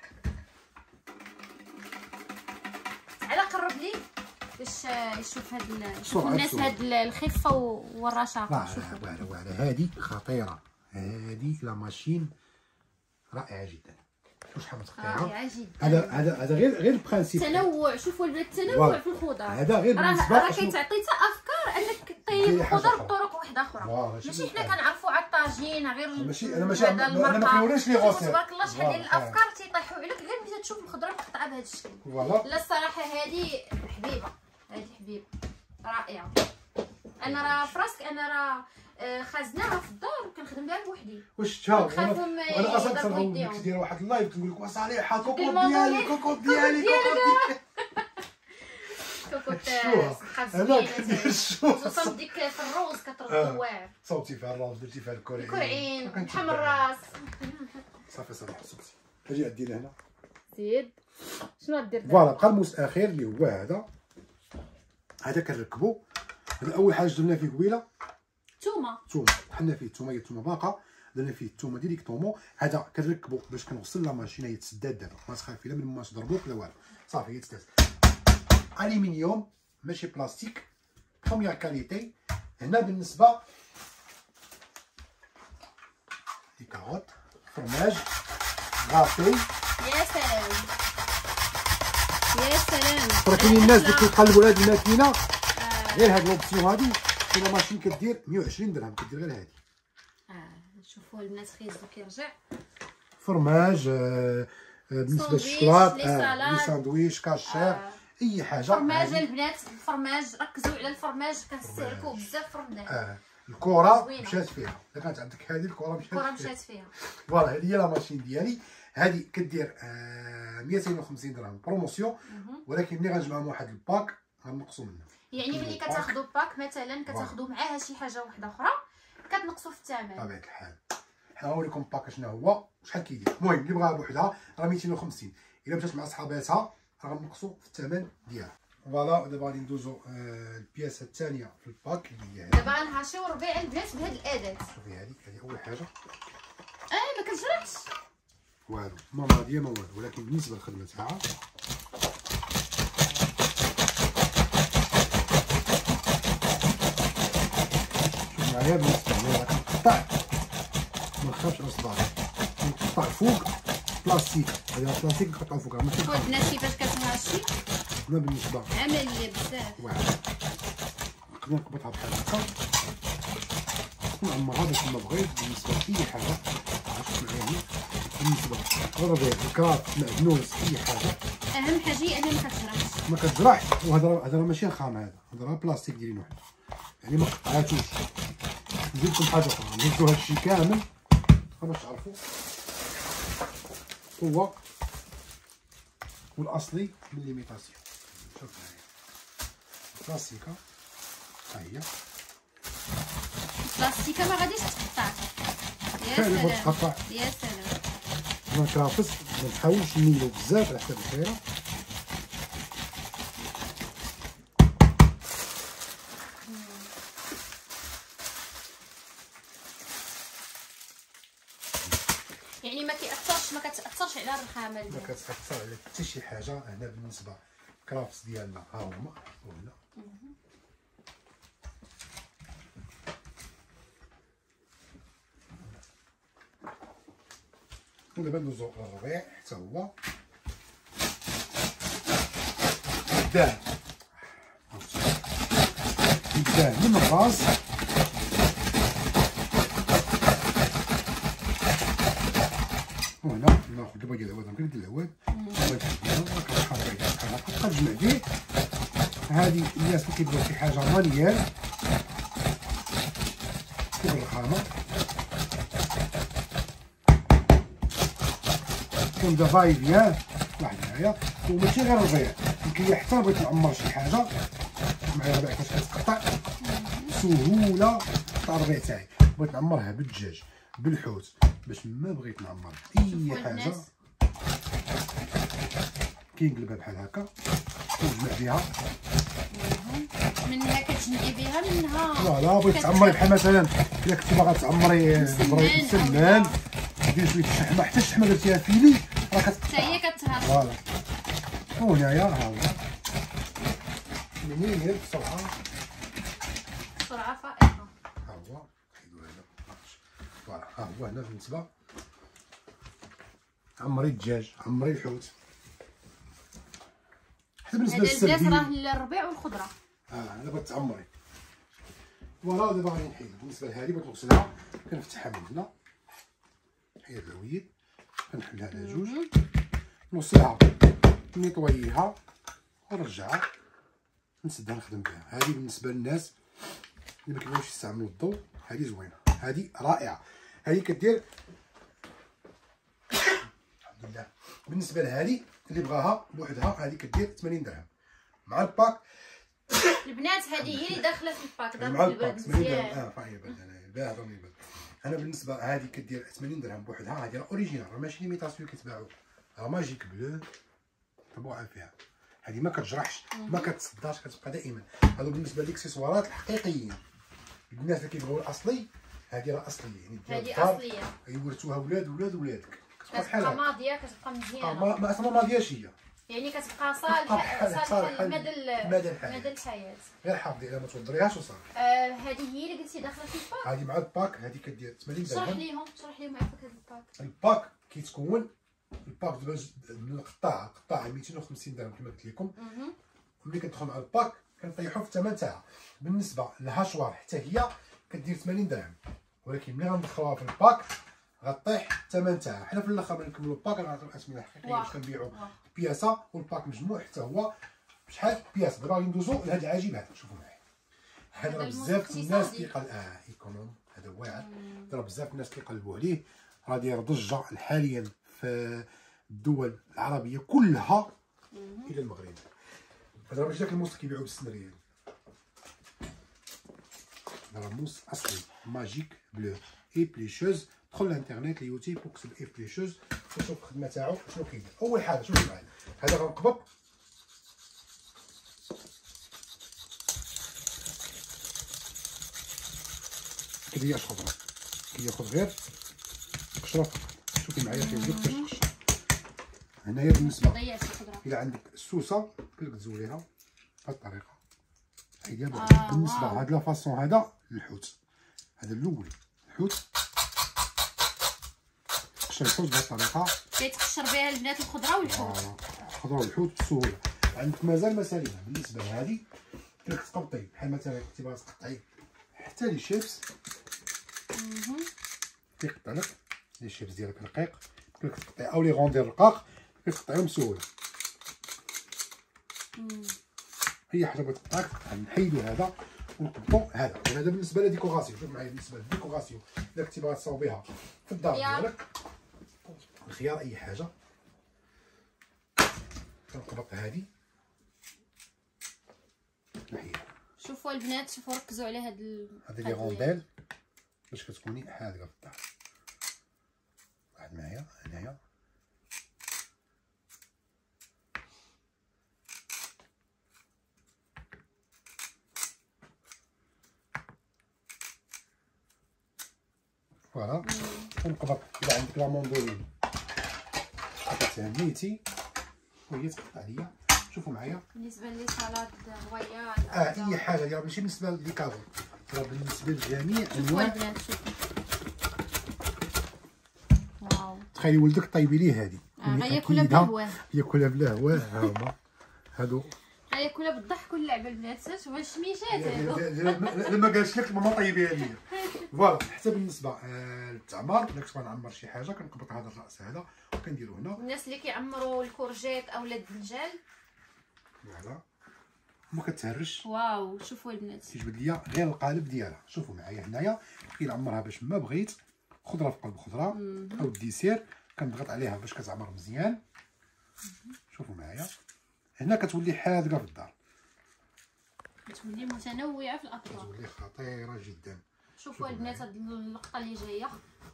على قرب لي باش آه، يشوف هاد ال- يشوف بسرعة، الناس بسرعة. هاد ال- الخفه و- والرشاقه. واعره شوفوا واعره واعره هذه خطيره. هذه لا ماشين رائعه جدا. واش حاب تقطعها؟ رائعه جدا. هذا هذا هذا غير غير البرانسيب. تنوع. شوفوا البنات التنوع فوالا. في الخضر. هذا غير راه بالنسبه راه شنو- كيتعطي حتى افكار انك طيب ديري حاجة الخضر أخرى. بطرق واحده اخرى. فوالا، ماشي شي حنا بحال. كنعرفوا على الطاجين غير ماشي- أنا ماشي- هذا أنا ما المرقة. كنوريش لي شوفوا غوسيت. تبارك الله شحال ديال فوالا. الافكار تيطيحوا عليك غير تشوف الخضره مقطعه بهذا الشكل. فوالا. لا الصراحه هذه حبيبه، هذه حبيبه رائعه. انا راه فراسك انا راه خازناها في الدار وكنخدم بها بوحدي. واش شفتها؟ كنخافهم انا اصلا يضربوا كنت يديهم. ندير واحد اللايف كنقول لك وصالحه كوكو دير ماما ديالي كوكو ديالي كوكو ديالي كوكوط الشوها. صحه انا زوينه كندير الشوها. خصوصا ديك في الروز كترد آه. واعر. صوتي فيها الراس درتي فيها الكورعين الكرعين كنت بحال نتبع. الراس. صافي صافي صوتي اجي عندي لهنا. زيد شنو غدير دابا؟ فوالا بقى الموس الاخير اللي هو هذا. هذا كنركبو. هذا اول حاجه درنا فيه قبيله تومه. الثومه، حنا فيه الثومه، هي الثومه باقه، درنا فيه الثومه ديريكتومون. هذا كنركبو باش كنغسل لا ماشين، هي تسداد دابا ما تخافي لا من ما تضربوك لا والو، صافي هي تسداد. الومنيوم ماشي بلاستيك، بروميير كاليتي. هنا بالنسبه دي كاروت، فرماج، غافي. يا سلام يا سلام. راه كاينين الناس اللي كيقلبوا على هذه الماكينه آه. غير هاد لوبسيون هادي، كاينه ماشين كدير مية وعشرين درهم كدير غير هادي. اه شوفوا البنات خيزو كيرجع. فرماج آه آه بالنسبه ساندويش، للشوكولات، لي آه سالاد. لي ساندويش، كاشير، آه. اي حاجه. الفرماج عادي. البنات، الفرماج ركزوا على الفرماج كنستهلكوه بزاف في رمضان. اه الكره زوينة. مشات فيها، الا كانت عندك هذه الكره مشات الكره فيها. مشات فيها. فوالا هذه هي لا ماشين ديالي. هذه كدير آه مئتين وخمسين درهم بروموسيون، ولكن ملي غنجمعهم واحد الباك غنقصوا منه. يعني ملي كتاخذوا باك مثلا كتاخذوا معاها شي حاجه واحده اخرى كتنقصوا في الثمن. بطبيعه الحال حنا غنوريكم باك شنو هو شحال كيدير. المهم اللي بغاها بوحدها راه مئتين وخمسين، الا مشات مع صحاباتها راه غنقصوا في الثمن ديالها. فوالا دابا غادي ندوزو آه البياسه الثانيه في الباك اللي هي هذه. دابا غنحاشيو ربيع البنات بهاد الاداه. شوفي هذه هذه اول حاجه. اه ما كتجرحش والو ما راضيه ما والو، ولكن بالنسبه للخدمه تاعها شوف معايا. بالنسبه لي راه كنقطع ما نخافش على صباعي، كنقطع فوق بلاستيك. هذا بلاستيك كنقطعو فوقها ماشي شوفوا البنات كيفاش كتماشي انا بالنسبه عمليه بزاف. واعر. نقدر نقبطها بحال هكا ونعمرها باش ما بغيت. بالنسبه لاي حاجه عرفت معايا هنا، بالنسبه للربيع الكرات معدنوس اي حاجه اهم حاجه هي انها ما كتجرحش. ما كتجرحش. وهذا هذا راه ماشي رخام، هذا هذا راه بلاستيك دايرين وحده، يعني ما قطعاتوش. نزيد لكم حاجه اخرى، نزيدو هادشي كامل باش تعرفوا هو والاصلي من ليميتاسيون. شوف معايا الكلاسيكا ها هي البلاستيكه ما غاديش تقطع. يا فعلا سلام تقطع. يا سلام. ما كرافس ما نحاولش نميلو بزاف على حساب الدايره. يعني ما كيأثرش ما كتأثرش على الرخامه ما البنات. كتاثر على حتى شي حاجه. هنا بالنسبه كرافس ديالنا ها هما وهنا ودابا ندوزو للربيع حتى هو قدام قدام من الراس وهنا ناخذ دابا ديال العواد كندير العواد كنبقى نجمع فيه. هذه الناس اللي كيبغيو شي حاجه مانيال فوق الرخامه كنبدا فاي بيان واحد معايا. وماشي غير ربيع، يمكن حتى بغيت نعمر شي حاجه معايا ربيع كيفاش كتقطع سهوله. قطع الربيع تاعي بغيت نعمرها بالدجاج بالحوت باش ما بغيت نعمر اي حاجه كينقلبها بحال هكا ونجمع بها. منها كتجمعي بها منها. فوالا بغيت تعمري بحال مثلا الا كنتي باغا تعمري مسمان ديري شويه الشحمه، حتى الشحمه درتيها فيلي راه حتى كتقطع. هي كتهرش. فوالا وهنايا ها هو منين بسرعه بسرعه فائقه. ها هو حيدو هذا. فوالا ها هو هنا بالنسبه عمري الدجاج عمري الحوت. حتى بالنسبه هذا البنات للسردين راه الربيع والخضره. اه انا بغيت تعمري. فوالا دابا غادي نحيد. بالنسبه لهذه بغيت نغسلها كنفتحها من هنا، نحيد العويد كنحلها على جوج نوصلها نيطوييها ونرجعها نسدها نخدم بها. هذه بالنسبه للناس اللي ما كيبغيوش يستعملوا الضوء، هذه زوينه، هذه رائعه. هذه كدير الحمد لله. بالنسبه لهذه اللي بغاها بوحدها، هذه كدير ثمانين درهم مع الباك. البنات هذه هي اللي داخله في الباك مع دابا الباك ثمانين درهم. اه فهي بان انا الباهظه من البال. انا بالنسبه هذه كدير ثمانين درهم بوحدها. هذه راه اوريجينال، راه ماشي ليميتاسيون كيتباعوا، راه ماجيك بلو طبوعه فيها. هذه ما كتجرحش ما كتصداش، كتبقى دائما. هذو بالنسبه للاكسسوارات الحقيقيين. الناس اللي كيبغيو الاصلي، هذه راه اصليه، يعني هذه اصليه يورثوها ولاد ولاد ولادك، كتبقى بحال كتبقى هكا. ماضيه كتبقى مزيانه. ما ما اصلا ما ديالش هي، يعني كتبقى صالحه صالحه لمدى مدى الحياه. مدى الحياه. غير حافظي على ما توضريهاش وصافي. آه هذه هي اللي قلتي داخله في الباك. هذه مع الباك، هذه كدير ثمانين درهم. شرح ليهم شرح ليهم عفاك هذا الباك. الباك كيتكون الباك دابا من القطاع القطاع مئتين وخمسين درهم كما قلت لكم. ملي كتدخل مع الباك كنطيحوا في الثمن تاعها. بالنسبه للهاشوار حتى هي كدير ثمانين درهم، ولكن ملي غندخلوها في الباك غطيح الثمن تاعها. حنا في الاخر ملي نكملوا الباك غنعطيو الاسميه الحقيقيه باش كنبيعوا بياسه، والباك مجموع حتى هو بشحال بياسه. دابا غادي ندوزو لهاد العجيب هذا، شوفوا معايا. هذا راه بزاف الناس كيقال اه ايكونوم، هذا واعر. راه بزاف الناس كيقلبوا عليه، راه داير ضجه حاليا في الدول العربيه كلها الى المغرب. هذا ماشي داك الموس كيبيعوا بالسن ريال، هذا موس اصلي ماجيك بلو اي بليشوز. دخل الانترنت اليوتيوب وكتب اي بليشوز وشوف الخدمه تاعو شنو كيدير. اول حاجه شوفوا معايا، هذا غنقبض كيدير خضره، كياخذ غير قشره فقط. شوفي معايا كيجيك كتقشر. هنايا بالنسبه الى عندك السوسه كيفاش تزوليها بهذه الطريقه. هي آه بالنسبه لهاد لا فاصون هذا الحوت، هذا الاول الحوت تقشر الحوت بهذه الطريقه. كيتقشر بها البنات الخضره والحوت. اه الخضره والحوت بسهوله. عندك مازال مسالينا بالنسبه لهذه كيفاش تقطعي، بحال مثلا كنتي باغا تقطعي حتى لي شيبس كيقطع لك لي شيبس ديالك رقيق، كيفاش تقطعي او لي غوندير رقاق كيفاش تقطعيهم بسهوله. هي حاجه بغيت تقطعك نحيدو هذا ونقبطو هذا. وهذا بالنسبه للديكوراسيون. شوف معايا بالنسبه للديكوراسيون الا كنتي باغا تصاوبيها في الدار ديالك، الخيار اي حاجه كنقبط هذه نحيدها. شوفوا البنات، شوفوا ركزوا على هاد ال... هذه لي غونديل باش كتكوني حاذقه في الدار. واحد معايا هنايا فوالا. ونقبط الا عندك لا موندولين كتهنيتي وهي تقطع ليا. شوفوا معايا بالنسبه لي سلطه هوايه اه اي حاجه راه ماشي بالنسبه لي كادو، راه بالنسبه لجميع شوفوا انواع. البنات شوفوا، واو تخيلي ولدك طيبي ليه هذه غياكلها بالهواه، ياكلها بلا هواه. ها هما هادو غياكلها بالضحك واللعبه البنات. شوفوا الشميشات هادو. لما قالش لك ماما طيبيها ليا. فوالا. حتى بالنسبه للتعمار الا كنت غنعمر شي حاجه كنقبط هذا الراس هذا وكنديرو هنا. الناس اللي كيعمروا الكورجيت اولا الدنجال فوالا ما كتهرش. واو شوفوا البنات كيجبد ليا غير القالب ديالها. شوفوا معايا هنايا كنعمرها باش ما بغيت خضره في قلب خضره او الديسير كنضغط عليها باش كتعمر مزيان. شوفوا معايا هنا كتولي حاذقه في الدار، كتولي متنوعه في الاطباق، كتولي خطيره جدا. شوفوا البنات هاد اللقطه اللي جايه.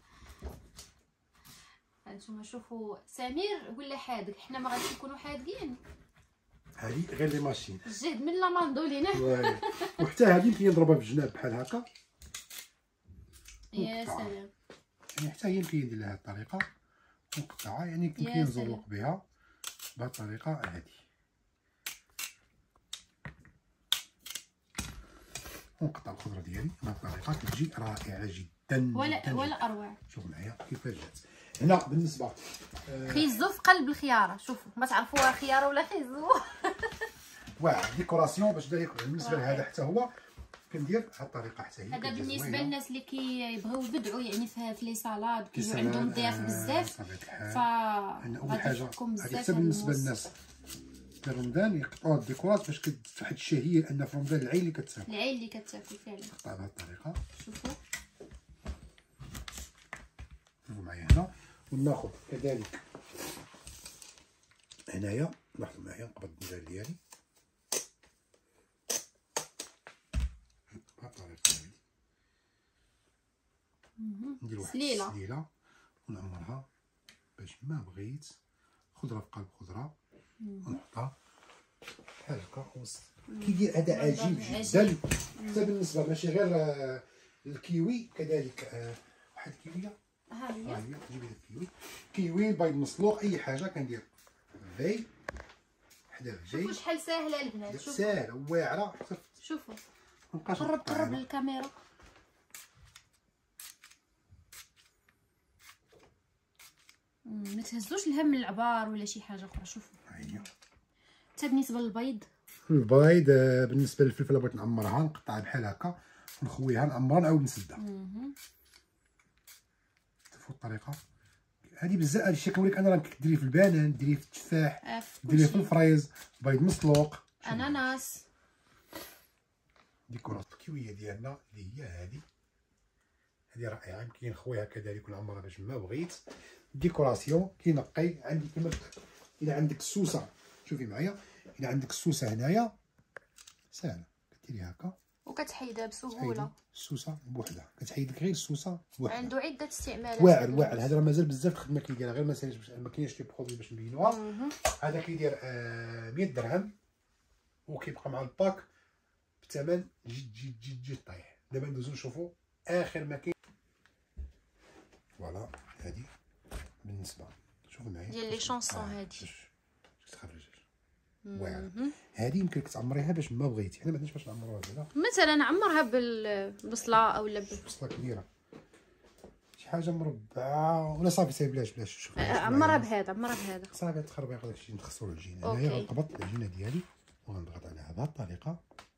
هانتوما شوفوا سمير ولا حادق، حنا ما غاديش نكونوا حادقين. هذه غير لي ماشين الجهد من لا ماندولينا. وحتى هذه يمكن نضربها بالجناب بحال هكا. يا سلام. يعني حتى هي يمكن ندير لها هذه الطريقه ونقطعها، يعني يمكن نزوق بها بهذه الطريقه هذه. ونقطع الخضره ديالي بهذه الطريقه كتجي رائعه جدا ولا جداً ولا جداً. اروع. شوفوا معايا كيفاش جات هنا بالنسبه آه خيزو في قلب الخياره. شوفوا ما تعرفوها خياره ولا خيزو. واعر ديكوراسيون باش داير بالنسبه لهذا حتى هو كندير بهذه الطريقه حتى هي. هذا بالنسبه للناس اللي كيبغيو يبدعوا يعني في لي سالاد كيجيو عندهم ضياف بزاف. ف اول حاجه هذه حتى بالنسبه للناس في رمضان يقطعوا الديكورات باش كتفتح واحد الشهيه، لان في رمضان العين اللي كتاكل العين اللي كتاكل فعلا. قطع بهذه الطريقه. شوفوا شوفوا معايا هنا، وناخذ كذلك هنايا. لاحظوا معايا نقبض الدجاج ديالي بهذه الطريقه هذه. ندير واحد سليله السليله ونعمرها باش ما بغيت خضره في قلب خضره، ونحطها بحال هكا وسط. كيدير اداء عجيب جدا. حتى بالنسبه ماشي غير آه الكيوي، كذلك آه واحد الكيويه ها هي ها هي جيبي لي الكيوي، كيوي بيض مسلوق اي حاجه كندير في حدا في جاي. شوفوا شحال ساهله البنات. شوفوا ساهله واعره. شوفوا مابقاش قرب قرب للكاميرا. ما تهزوش الهم من العبار ولا شي حاجه اخرى. شوفوا حتى بالنسبه للبيض، البيض بالنسبه للفلفله بغيت نعمرها نقطعها بحال هكا ونخويها نعمرها نعاود نسدها. شوفوا الطريقه هذه بزاف. هذا الشيء كنوريك انا راه كديريه في البنان، ديريه في التفاح، ديريه في الفريز، بيض مسلوق، اناناس. ديكورات الكيويه ديالنا اللي هي هذه هذه رائعه. يمكن نخويها كذلك ونعمرها باش ما بغيت. ديكوراسيون كينقي عندي كما الا عندك السوسه، شوفي معايا، الا عندك السوسه هنايا ساهله كديري هكا وكتحيدها بسهوله. السوسه بوحدها كتحيد لك غير السوسه بوحدها. عنده عده استعمالات. واعر واعر. هذا راه مازال بزاف الخدمه كيديرها، غير ما ساليش ما كاينش لي برودوي باش نبينوها. هذا كيدير آه مية درهم وكيبقى مع الباك بثمن جد جد جد جد طايح. دابا ندوزو نشوفو اخر ما كاين. فوالا هذه بالنسبه شوفوا معايا ديال لي شونسون. هذه تخرج واعره. هذه يمكن لك تعمريها باش ما بغيتي. حنا ما عندناش باش نعمروها هنا. مثلا عمرها بالبصله اولا بصله كبيره، شي حاجه مربعه ولا صافي سايب بلاش بلاش. شوف عمرها بهذا عمرها بهذا صافي تخربيق داك الشيء. نخسروا العجينه. انايا غنقبض العجينه ديالي وغنضغط عليها بهذه الطريقه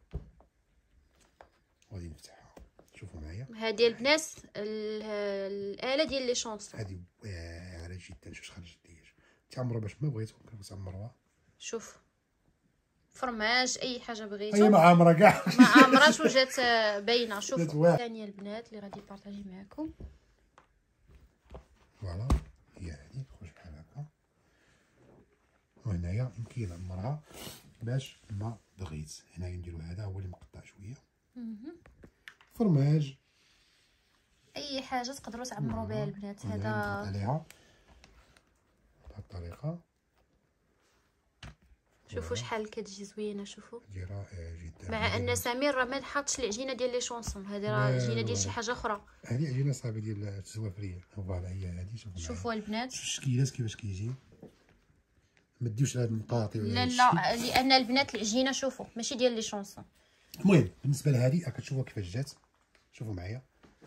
وغادي نفتحها. شوفوا معايا هذه البنات الاله ديال لي شونسون. هذه واعره جدا. شوف خرج الدجاج تعمروا باش ما بغيتو ممكن تعمروها. شوف فرماج اي حاجه بغيتو. هي معامره كاع ما عمرات وجات باينه. شوفوا الثانيه البنات اللي غادي نبارطاجي معكم. فوالا هي هذه تخرج بحال هكا. وهنايا يمكن نعمرها باش ما بغيت. هنايا نديرو هذا هو اللي مقطع شويه فرماج. اي حاجه تقدروا تعمروا بها البنات. هذا عليها بهذه الطريقه. شوفوا شحال كتجي زوينه. شوفوا هذه رائعه جدا. مع ان سمير راه ما حاطش العجينه ديال لي شونسون. هذه راه العجينه ديال شي حاجه اخرى. هذه عجينه صافي ديال الزوافريه. فوالا هي هذه. شوفوا شوفوا البنات الشكيلات كيفاش كيجي. ما ديوش هاد المقاطع. لا لا لان البنات العجينه شوفوا ماشي ديال لي شونسون. المهم بالنسبه لهذه كتشوفوا كيفاش جات. شوفوا معايا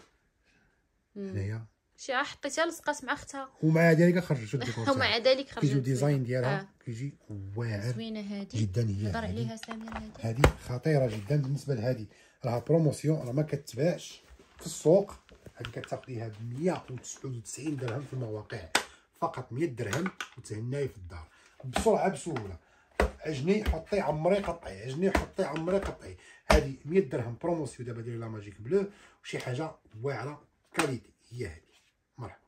هنايا شي حطيتها لصقات مع اختها ومع ذلك خرجت الديكور. ومع ذلك خرجت كيجيو الديزاين ديالها آه. كيجي واعر زوينه هذه جدا. هي هضر عليها سمير. هذه هذه خطيره جدا. بالنسبه لهذه راها بروموسيون، راه ما كتباعش في السوق. هذه كتاخديها ب مية وتسعة وتسعين درهم في المواقع فقط. مية درهم وتهناي في الدار بسرعه بسهوله. عجني حطي عمري قطعي، عجني حطي عمري قطعي. هذه مية درهم بروموسيون دابا ديال لا ماجيك بلو وشي حاجه واعره كاليتي. هي هذه مرحبا.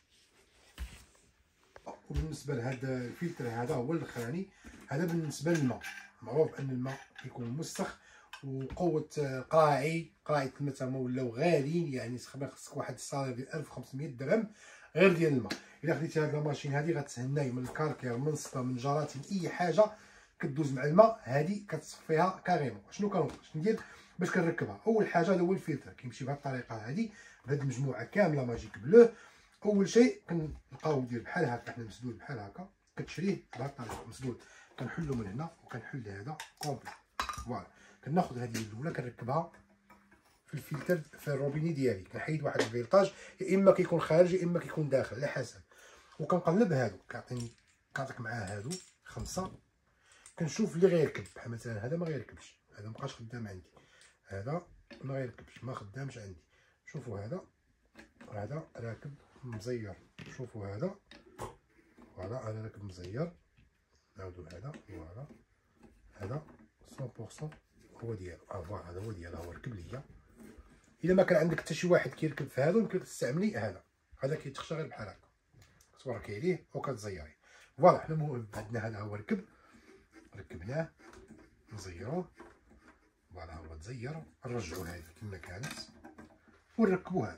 وبالنسبه لهذا الفلتر هذا هو الاخراني. هذا بالنسبه للماء. معروف ان الماء يكون مسخ وقوه قراعي. قراعي الماء ولاو غاليين، يعني خصك واحد الصاله ديال ألف وخمسمية درهم غير ديال الماء. الا خديتي هاد الماشين هادي غتهناي من الكاركير من الصفا من جراتين اي حاجه كدوز مع الماء. هادي كتصفيها كاريمون. شنو كنوض باش ندير باش كنركبها؟ اول حاجه هذا هو الفلتر كيمشي بهذه الطريقه هذه بهذه المجموعه كامله ماجيك بلو. اول شيء كنلقاو ندير بحال هكا. حنا مسدود بحال هكا كتشريه بهذه الطريقه مسدود. كنحلو من هنا وكنحل هذا كومبلي. فوالا كناخذ هذه الاولى كنركبها في الفلتر في الروبيني ديالي. كنحيد واحد الفيلطاج يا اما كيكون خارج يا اما كيكون داخل على حسب. وكنقلب هادو كيعطيني كنعطيك معاه هادو خمسه. كنشوف اللي غيركب بحال مثلا هذا ما غيركبش، هذا مابقاش خدام عندي. هذا ما غيركبش، ما خدامش عندي. شوفوا هذا هذا راكب مزير، شوفوا هذا فوالا انا راكب مزير. نعاودو هذا فوالا هذا مية بالمية هو ديالو. ها فوالا هذا هو ديالو، هو ركب ليا. الا ما كان عندك حتى شي واحد كيركب في هذا يمكن تستعملي هذا، هذا كيتخشى غير بحال هكا، كتبركي عليه وكتزيريه. فوالا حنا المهم عندنا هذا هو ركب، ركبناه نزيروه فوالا هو تزير. نرجعو هذه كما كانت ونركبو هذا.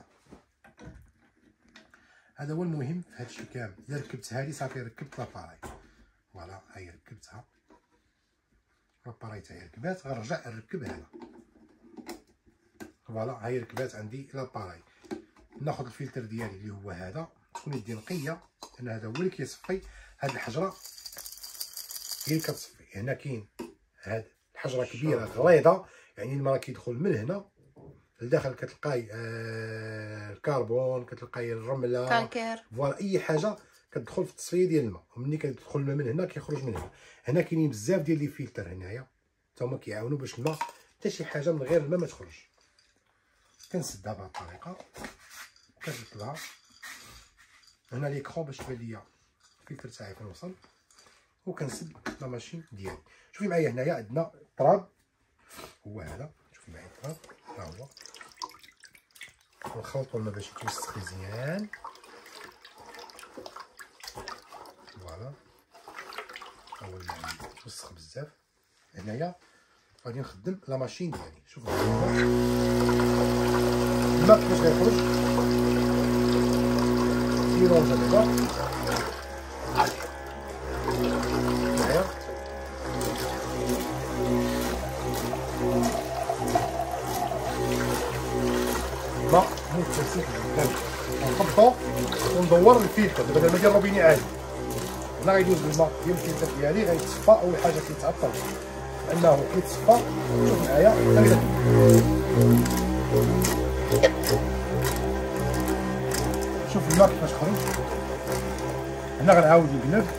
هذا هو المهم في هادشي كامل. الا ركبت هذه صافي ركبت لاباراي. فوالا هاهي ركبتها، لاباراي تاعي ركبات. غنرجع نركب هذا فوالا هاهي ركبات عندي لاباراي. ناخذ الفلتر ديالي اللي هو هذا، تكون يدي نقيه لان هذا هو اللي كيصفي. هاد الحجره هي اللي كتصفي. هنا كاين هاد الحجره كبيره غليظه، يعني الماء كيدخل من هنا لداخل كتلقاي آه الكربون، كتلقاي الرمله، كالكير، فوالا اي حاجه كتدخل في التصفيه ديال الماء. ومني كيدخل الماء من هنا كيخرج من هنا. هنا كاينين بزاف ديال لي فلتر هنايا حتى هما كيعاونوا باش الماء حتى شي حاجه من غير الماء ما تخرج. كنسدها بهذه الطريقه، كنركبها هنا ليكرون باش تبان ليا الفلتر تاعي فين وصل، وكنسد لا ماشين ديالي. شوفي معايا هنايا عندنا التراب هو هذا، شوفي معايا التراب ها هو. نخلطو الماء باش يتوسخ مزيان فوالا. هو الماء يتوسخ بزاف. هنايا غادي نخدم لا ماشين ديالي. شوفوا الماء كيفاش غيخرج، سيرونجا دابا معايا. الماء متسلسل قدام، نحطو وندور الفلتر. دابا انا داير روبيني عادي، هنا غيدوز الماء ديال الفلتر ديالي غيتصفى. اول حاجه كيتعطل لانه كيتصفى. شوف معايا تقريبا شوف الماء كيفاش خرج. هنا غنعاود نقلب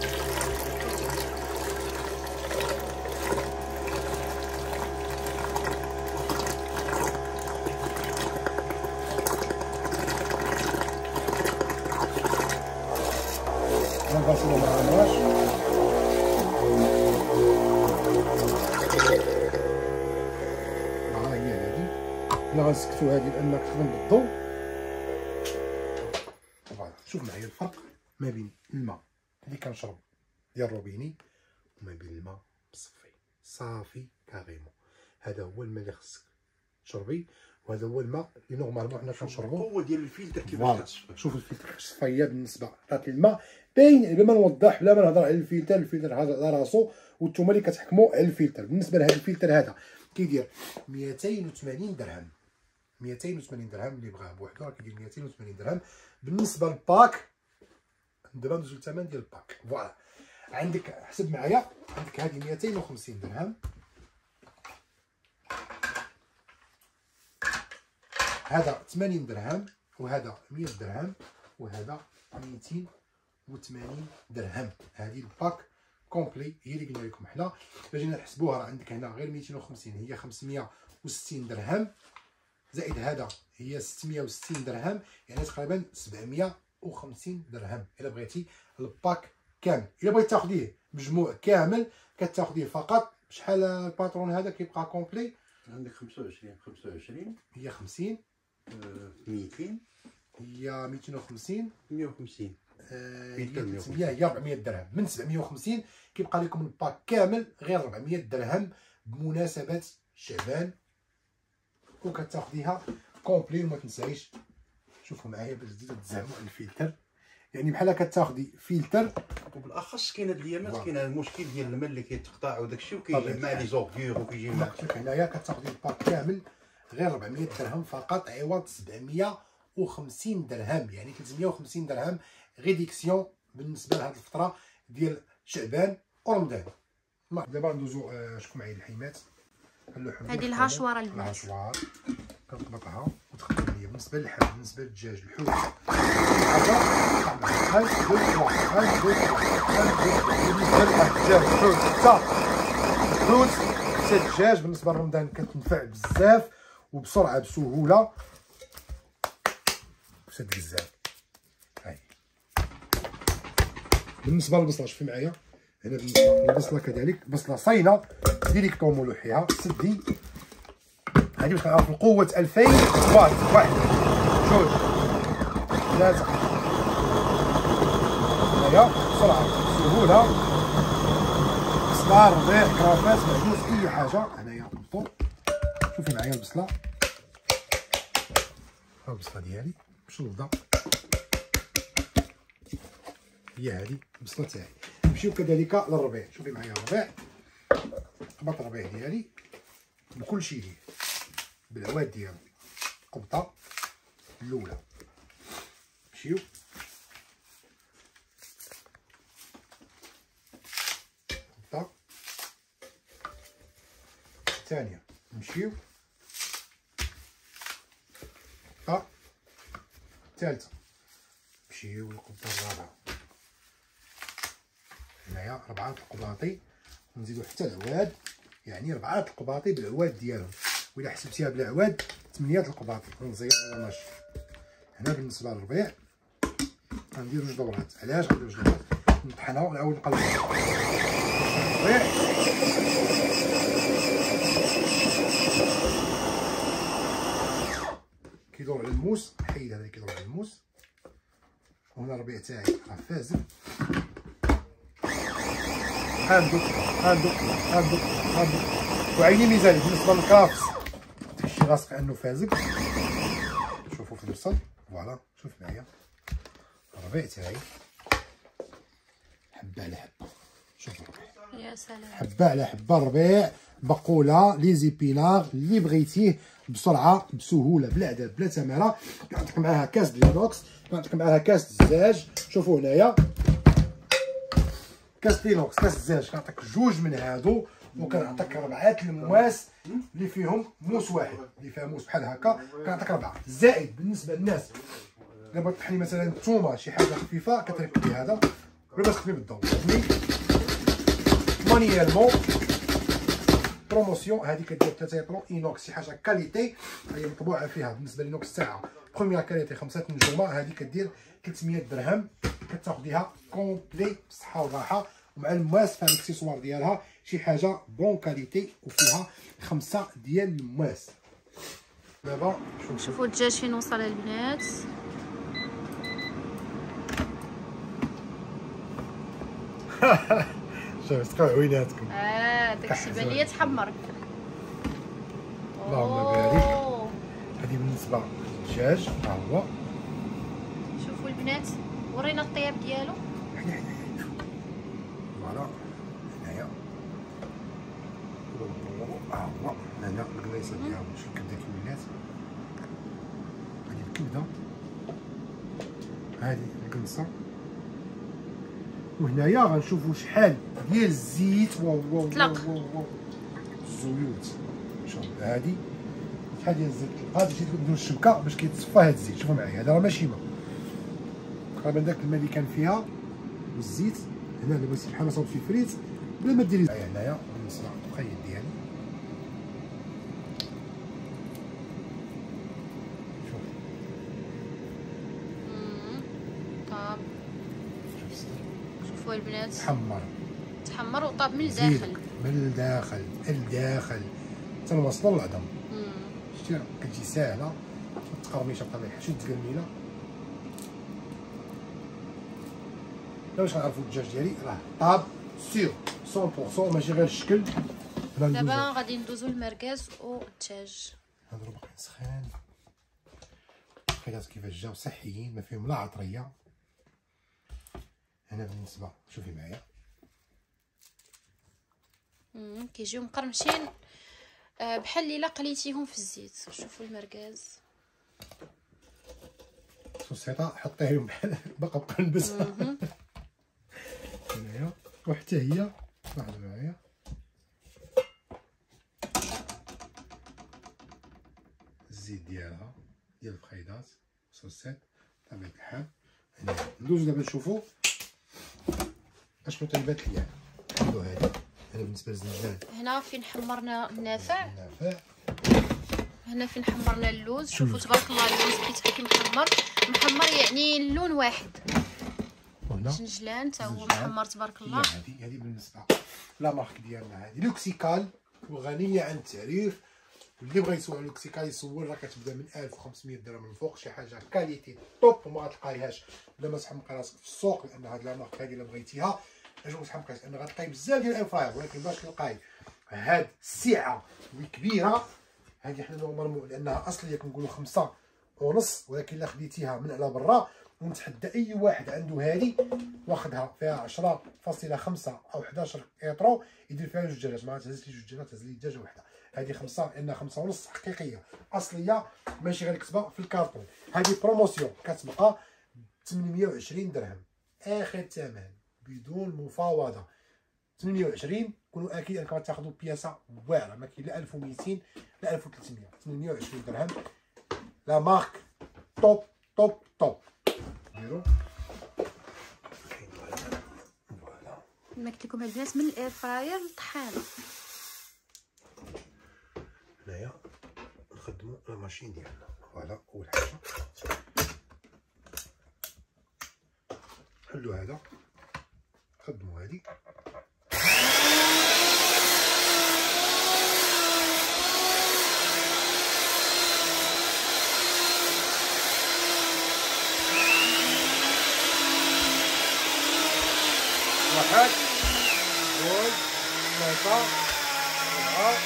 غنغسلو مع الراش. ها هي هادي، حنا غنسكتو هادي لان كتخدم بالضو. فوالا شوف معايا الفرق ما بين الماء اللي كنشرب ديال الروبيني وما بين الماء مصفي صافي كاريمون. هذا هو الماء اللي خصك تشربي، وهذا هو الماء اللي نورمالمون حنا كنشربو. القوه ديال الفلتر كيفاش كتصفى. شوف الفلتر كيفاش صفايه بالنسبه عطات الماء باين. بلا ما نوضح بلا ما نهضر على الفلتر، الفلتر هذا على راسو وانتم اللي كتحكموا على الفلتر. بالنسبه لهذا الفلتر هذا كيدير مئتين وثمانين درهم، مئتين وثمانين درهم اللي بغاه بوحدو راه كيدير مئتين وثمانين درهم. بالنسبه للباك دابا ندوزو للثمن ديال الباك. فوالا عندك حسب معايا، عندك هذه مئتين وخمسين درهم، هذا ثمانين درهم، وهذا مئة درهم، وهذا مئتين وثمانين درهم. هذه الباك كومبلي هي اللي قلنا لكم حنا. باش جينا نحسبوها راه عندك هنا غير مئتين وخمسين هي خمسمئة وستين درهم، زائد هذا هي ستمئة وستين درهم، يعني تقريبا سبعمئة وخمسين درهم الا بغيتي الباك كامل. الا بغيتي تاخذيه مجموع كامل كتاخذيه فقط بشحال الباترون هذا كيبقى كومبلي. عندك خمسة وعشرين خمسة وعشرين هي خمسين، مئتين، هي مئتين وخمسين، مئة وخمسين، هي ثلاثمئة، هي أربعمئة درهم. من سبعمئة وخمسين كيبقى لكم الباك كامل غير أربعمئة درهم بمناسبة شعبان، وكتاخديها كومبلي. وما تنسايش شوفوا معايا باش تزيدوا تزعموا على الفلتر، يعني بحال كتاخدي فلتر. وبالاخص كاين هاد الايامات كاين المشكل ديال الماء اللي كيتقطع وداكشي وكيجي مع لي زوغيور وكيجي مع. شوف هنايا كتاخدي الباك كامل غير أربعمئة درهم فقط عوض سبعمئة وخمسين درهم، يعني ثلاثمئة وخمسين درهم ريديكسيون بالنسبه لهاد الفتره ديال شعبان ورمضان. دابا ندوزو آه شكون معايا الحيمات. هذه الهاشوار البنات، الهاشوار كنطبقها وتخدم ليا. بالنسبه للحم، بالنسبه للدجاج، الحوت، الحوت حتى الدجاج بالنسبه لرمضان كتنفع بزاف، وبسرعه بسهوله وسد بزاف. هاي بالنسبه للبصله شوفي معايا هنا، بالنسبه للبصله كذلك بصله صينه ديريكتومون لوحيها سدي. هذه باش كنعرفوا قوه ألفين واط. واحد جوج ثلاثه هنايا بسرعه بسهوله. بصله ربيع كرافات معجوز اي حاجه هنايا نحطو. شوفي معايا البصله، ها البصله ديالي باش نبدا هي هذه البصله تاعي. نمشيو كذلك للربيع. شوفي معايا الربيع، قبط الربيع ديالي بكلشي ليه بالعواد ديالو. قبطه الاولى نمشيو قبطه الثانيه نمشيو قبطه الثالثه نمشيو للقبطه الرابعه. هنايا ربعه القباطي ونزيدو حتى العواد، يعني ربعه القباطي بالعواد ديالهم، وإلا حسبتيها بالعواد ثمانية القباطي. غنزير ماشي. هنا بالنسبه للربيع غندير جوج دورات. علاش غندير جوج دورات؟ نطحنها ونعاود نقلبها. الربيع كيدور على الموس، نحيد هذا كيدور على الموس. وهنا الربيع تاعي راه فازل. هاندو هاندو هاندو هاندو وعيني ميزاني. بالنسبه للكرافس داكشي غاصق انه فازق. شوفوا في الوسط فوالا. شوف معايا الربيع تاعي حبه على حبه. شوف الربيع يا سلام، حبه على حبه. الربيع بقوله لي زيبينار اللي بغيتيه بسرعه بسهوله بلا عذاب بلا تماره. كنعطيك معاها كاس ديال لينوكس، كنعطيك معاها كاس الزجاج. شوفوا هنايا كاس لينوكس كاس الزجاج، كنعطيك جوج من هادو وكنعطيك ربعه المواس اللي فيهم موس واحد اللي فيها موس بحال هكا. كنعطيك ربعه زائد. بالنسبه للناس الا بغيت تطحني مثلا الثومه شي حاجه خفيفه كتركبي هذا ولا تخدمي بالضوء. فهمتني مانييرمون بروموسيون. هذه كدير ثلاثة يطرو اينوكس شي حاجه كاليتي هي مطبوعه فيها. بالنسبه لينوكس تاعها بروميير كاليتي خمسة نجومه. هذه كدير ثلاثمية درهم كتاخديها كومبلي بالصحه والراحه، ومع المواس فيها الاكسسوار ديالها شي حاجه بون كاليتي وفيها خمسه ديال المواس. دابا شوفوا الدجاج فين وصل البنات. شوف سقاو عويناتكم. اه داكشي بان ليا تحمر. اللهم بارك. هذه بالنسبه للدجاج ها هو. شوفوا البنات ورينا الطياب ديالو. فوالا هنايا ها هو. هنا القنيصه ديالو. شوف الكبده كملات. هذه الكبده، هذه القنصه، وهنايا غنشوفوا شحال ديال الزيت. واو واو واو واو الزيوت. شوف هذه شحال ديال الزيت. هذا جيت نديرو الشبكه باش كيتصفى هذا الزيت. شوفوا معايا هذا راه ماشي ما تقريبا داك الماء اللي كان فيها والزيت. هنا دابا سي بحال ما صوب في فريت بلا ما ديري. هنايا بالنسبه للقيد ديالي شوف. طاب. شوفوا البنات تحمر تحمر وطاب من الداخل. من الداخل الداخل تنوصلوا للعظم. شتي كتجي ساهله متقرميشه بطبيعه شي تقرميله. باش غنعرفوا الدجاج ديالي راه طاب سيغ مية بالمية ماشي غير الشكل. دابا غادي ندوزو للمركز والدجاج. هادو باقيين سخان. الخياط كيفاش جاو صحيين ما فيهم لا عطريه. هنا بالنسبه شوفي معايا امم كيجيو مقرمشين أه بحال اللي لا قليتيهم في الزيت. شوفوا المركز بسيطه حطيهم بحال باقا بقى نلبسها. هنايا وحتى هي لاحظوا معايا الزيت ديالها ديال الفخيدات صوصات بطبيعه الحال. هنا ندوزو دابا نشوفوا اشنو طيبات ليا. نديرو هادي. هنا بالنسبه للزنجان هنا فين حمرنا النافع. النافع هنا فين حمرنا اللوز. شوفوا تبارك الله اللوز كيتبقى كي محمر محمر، يعني اللون واحد. هنا جنجلان حتى هو محمر تبارك الله. هذه هذه بالنسبه لا مارك ديالنا، هذه لوكسيكال وغنيه عن التعريف. اللي بغى يسول على لوكسيكال يسول، راه كتبدا من ألف وخمسمية درهم من الفوق، شي حاجه كاليتي توب وما غتلقايهاش بلا ما تحمق راسك في السوق، لان هاد لا مارك هذه الا بغيتيها اش ما تحمقش، لان غتلقاي بزاف ديال الفراير، ولكن باش تلقاي هاد السعه اللي كبيره هذه حنا نورمالمون لانها اصليه كنقولوا خمسة ونص، ولكن الا خديتيها من على برا ونتحدى اي واحد عنده هذه واخدها فيها عشرة فاصلة خمسة او حداش ايطرو يدير فيها جوج دجاجات، ما تهز لي جوج دجاجات تهز لي دجاجه وحده. هذه خمسة لانها خمسة ونص حقيقيه اصليه ماشي غير كتبه في الكارطون. هذه بروموسيون كتبقى ثمنمية وعشرين درهم اخر ثمن بدون مفاوضه. ثمنمية وعشرين كونوا اكيد انكم غتاخذوا بياسه واعره، ما كاين لا ألف ومئتين لا ألف وثلاثمية. ثمنمية وعشرين درهم لا مارك توب توب توب. ديروا فوالا كما قلت لكم البنات من الاير فراير للطحانه. هنايا نخدموا لا ماشين ديالنا. فوالا اول حاجه حلوا هذا، خدموا هذه واحد جوج ثلاثة أربعة.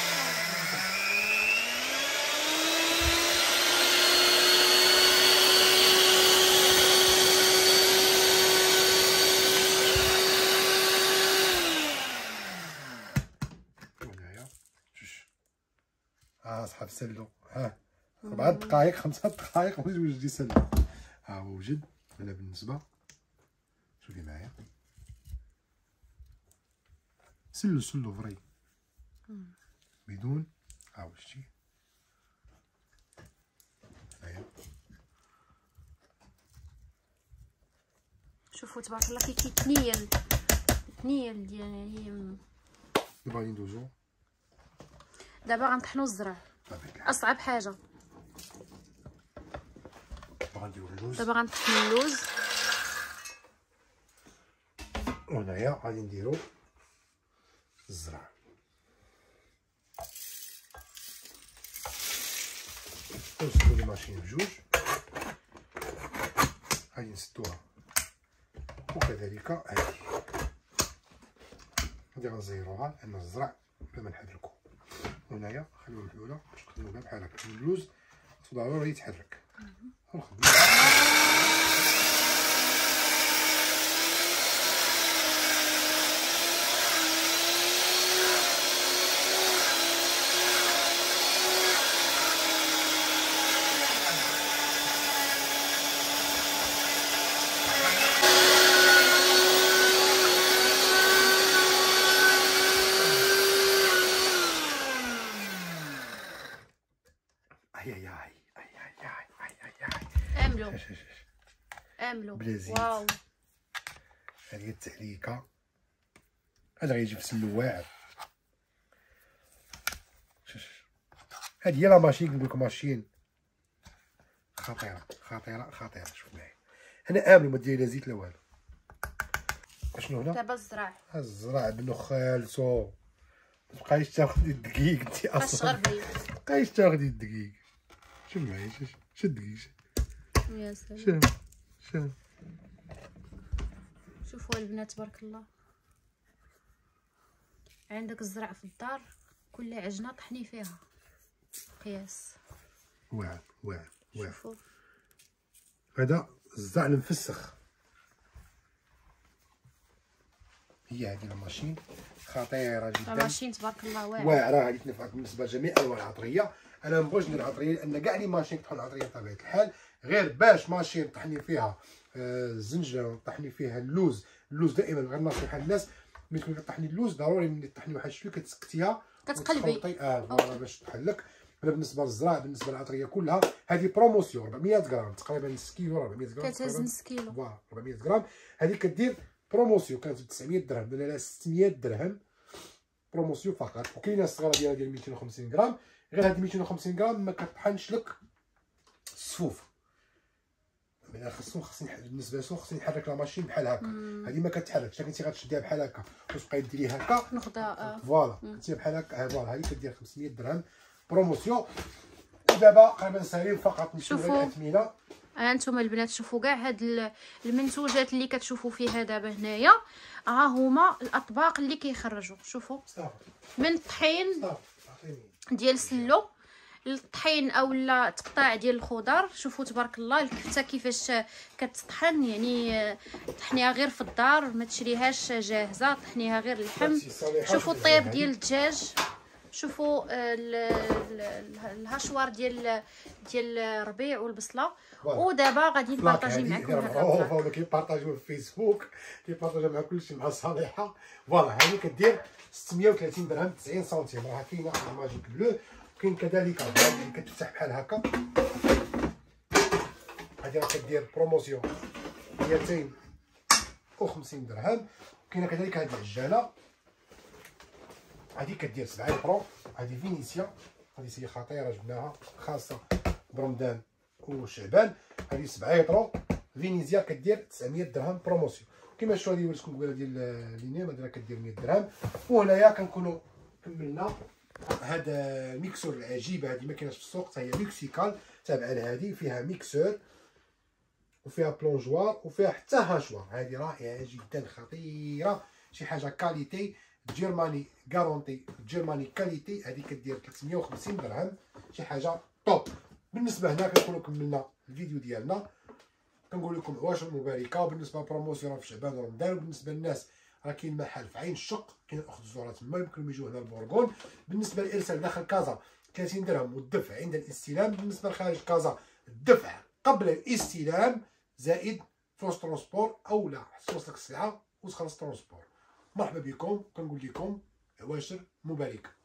هنايا جوج ها صحاب سلو، ها أربعة دقائق خمسة دقائق باش يوجد يسلو. ها هو وجد. هنا بالنسبة شوفي معايا سلو سلو فري بدون ها هو شتي. هنايا شوفوا تبارك الله كي كيتنيل تنيل يعني. دابا غادي ندوزو دابا غنطحنوا الزرع، اصعب حاجه. غنديرو اللوز. دابا غنطحنوا اللوز. وهنايا غادي نديرو الزرع. نسدو لي ماشين بجوج، غادي نسدوها وكذلك هذه غادي غنزيروها لان الزرع بلا ما نحركو. وهنايا خليوها محلوله باش نخدمو بها بحال هكا. اللوز خصو ضروري يتحرك. ونخدمو اي اي اي اي اي اي اي اي املو املو. بلازيت. واو هذه هي التعليكه. هذا غيجي في سلو واعر. هذه هي لا ماشين نقول لكم ماشين خطيره خطيره خطيره. شوف معايا هنا املو ما ديري لا زيت لا والو. اشنو هنا دابا الزرع الزرع بنو خالتو. متبقايش تاخدي الدقيق انت اصلا، متبقايش تاخدي الدقيق. شوف معايا شد الدقيق. يا سلام. شوف شوف شوفوا البنات تبارك الله، عندك الزرع في الدار كل عجنه طحني فيها قياس. واعر واعر واعر. شوفوا هذا الزرع المفسخ. هي هذه الماشين خطيره جدا. ماشين تبارك الله واعره واعره. هذه تنفعك بالنسبه لجميع انواع العطريه. انا ما بغيتش ندير عطريه لان كاع لي ماشين كطحن عطريه بطبيعه الحال، غير باش ماشين طحني فيها الزنجره طحني فيها اللوز. اللوز دائما غير نصيحه للناس ملي تكوني كطحني اللوز ضروري ملي تطحني واحد شويه كتسكتيها كتقلبي. اه فوالا باش تحلك. هذا بالنسبه للزراع. بالنسبه للعطريه كلها هذه بروموسيون أربعمية غرام تقريبا نص كيلو أربعمية غرام كتهز نص كيلو. فوالا أربعمية غرام. هذه كدير بروموسيون كانت ب تسعمية درهم ولا لا ستمية درهم. بروموسيون فقط. وكاينه الصغيره ديالها ديال مئتين وخمسين غرام، غير هاد مئتين وخمسين غرام ما كطحنش لك الصفوف، معناها خصو خصني بالنسبه له خصني نحرك لا ماشين بحال هكا. هذه ما كتحركش، حتى كنتي غتشديها بحال هكا وتبقاي ديري هكا نخدها فوالا كنتي بحال هكا. فوالا هذه كدير خمسمية درهم بروموسيون. ودابا قريبا سالين فقط نشوفوا شوفوا. الاثمنه. ها انتم البنات شوفوا كاع هاد المنتوجات اللي كتشوفوا فيها دابا هنايا، ها هما الاطباق اللي كيخرجوا. شوفوا من الطحين ديال سلو، الطحين اولا تقطاع ديال الخضر. شوفوا تبارك الله الكفته كيفاش كتطحن، يعني طحنيها غير في الدار، ما تشريهاش جاهزه، طحنيها غير اللحم. شوفوا الطياب ديال الدجاج، شوفوا الهشوار ديال ديال الربيع والبصله. ودابا غادي نبارطاجي معكم هذا البلاك. كيبارطاجيو في فيسبوك، كيبارطاجيو مع كلشي مع صالحه. فوالا هذه كدير ستمية وثلاثين درهم تسعين سنتيم، راه كاينه على ماجيك بلو. كاين كذلك هذه اللي كتفتح بحال هكا، هذه راه كدير بروموسيون مئتين وخمسين درهم. كاينه كذلك هذه العجاله، هذه كدير سبعة يورو. هذه فينيسيا، هذه سي خطيره جبناها خاصه برمضان وشعبان. هذه سبعة يورو فينيسيا كدير تسعمية درهم بروموسيون. كما شفتوا هذه وريتكم قبيله ديال لينيا، هذه راه كدير مية درهم. وهنايا كنكونوا كملنا هذا الميكسور العجيبه، هذه ما كايناش في السوق، حتى هي ميكسيكال تابعه لهذه، فيها ميكسور وفيها بلونجوار وفيها حتى هاشوار. هذه رائعه جدا خطيره، شي حاجه كاليتي جيرماني غارونتي، جيرماني كاليتي. هذه كدير ثلاثمية وخمسين درهم، شي حاجه طوب. بالنسبه هنا كنكونوا كملنا الفيديو ديالنا، كنقول لكم عواشر مباركه. وبالنسبه للبروموسيون في شعبان ورمضان، وبالنسبه للناس راه كاين محل في عين الشق، كاين الاخت الزهره تما يمكنهم يجيو هنا لبورغون. بالنسبه للارسال داخل كازا ثلاثين درهم والدفع عند الاستلام. بالنسبه لخارج كازا الدفع قبل الاستلام زائد فلوس ترونسبور، او لا توصلك السلعه وتخلص ترونسبور. مرحبا بكم، كنقول لكم عواشر مباركه.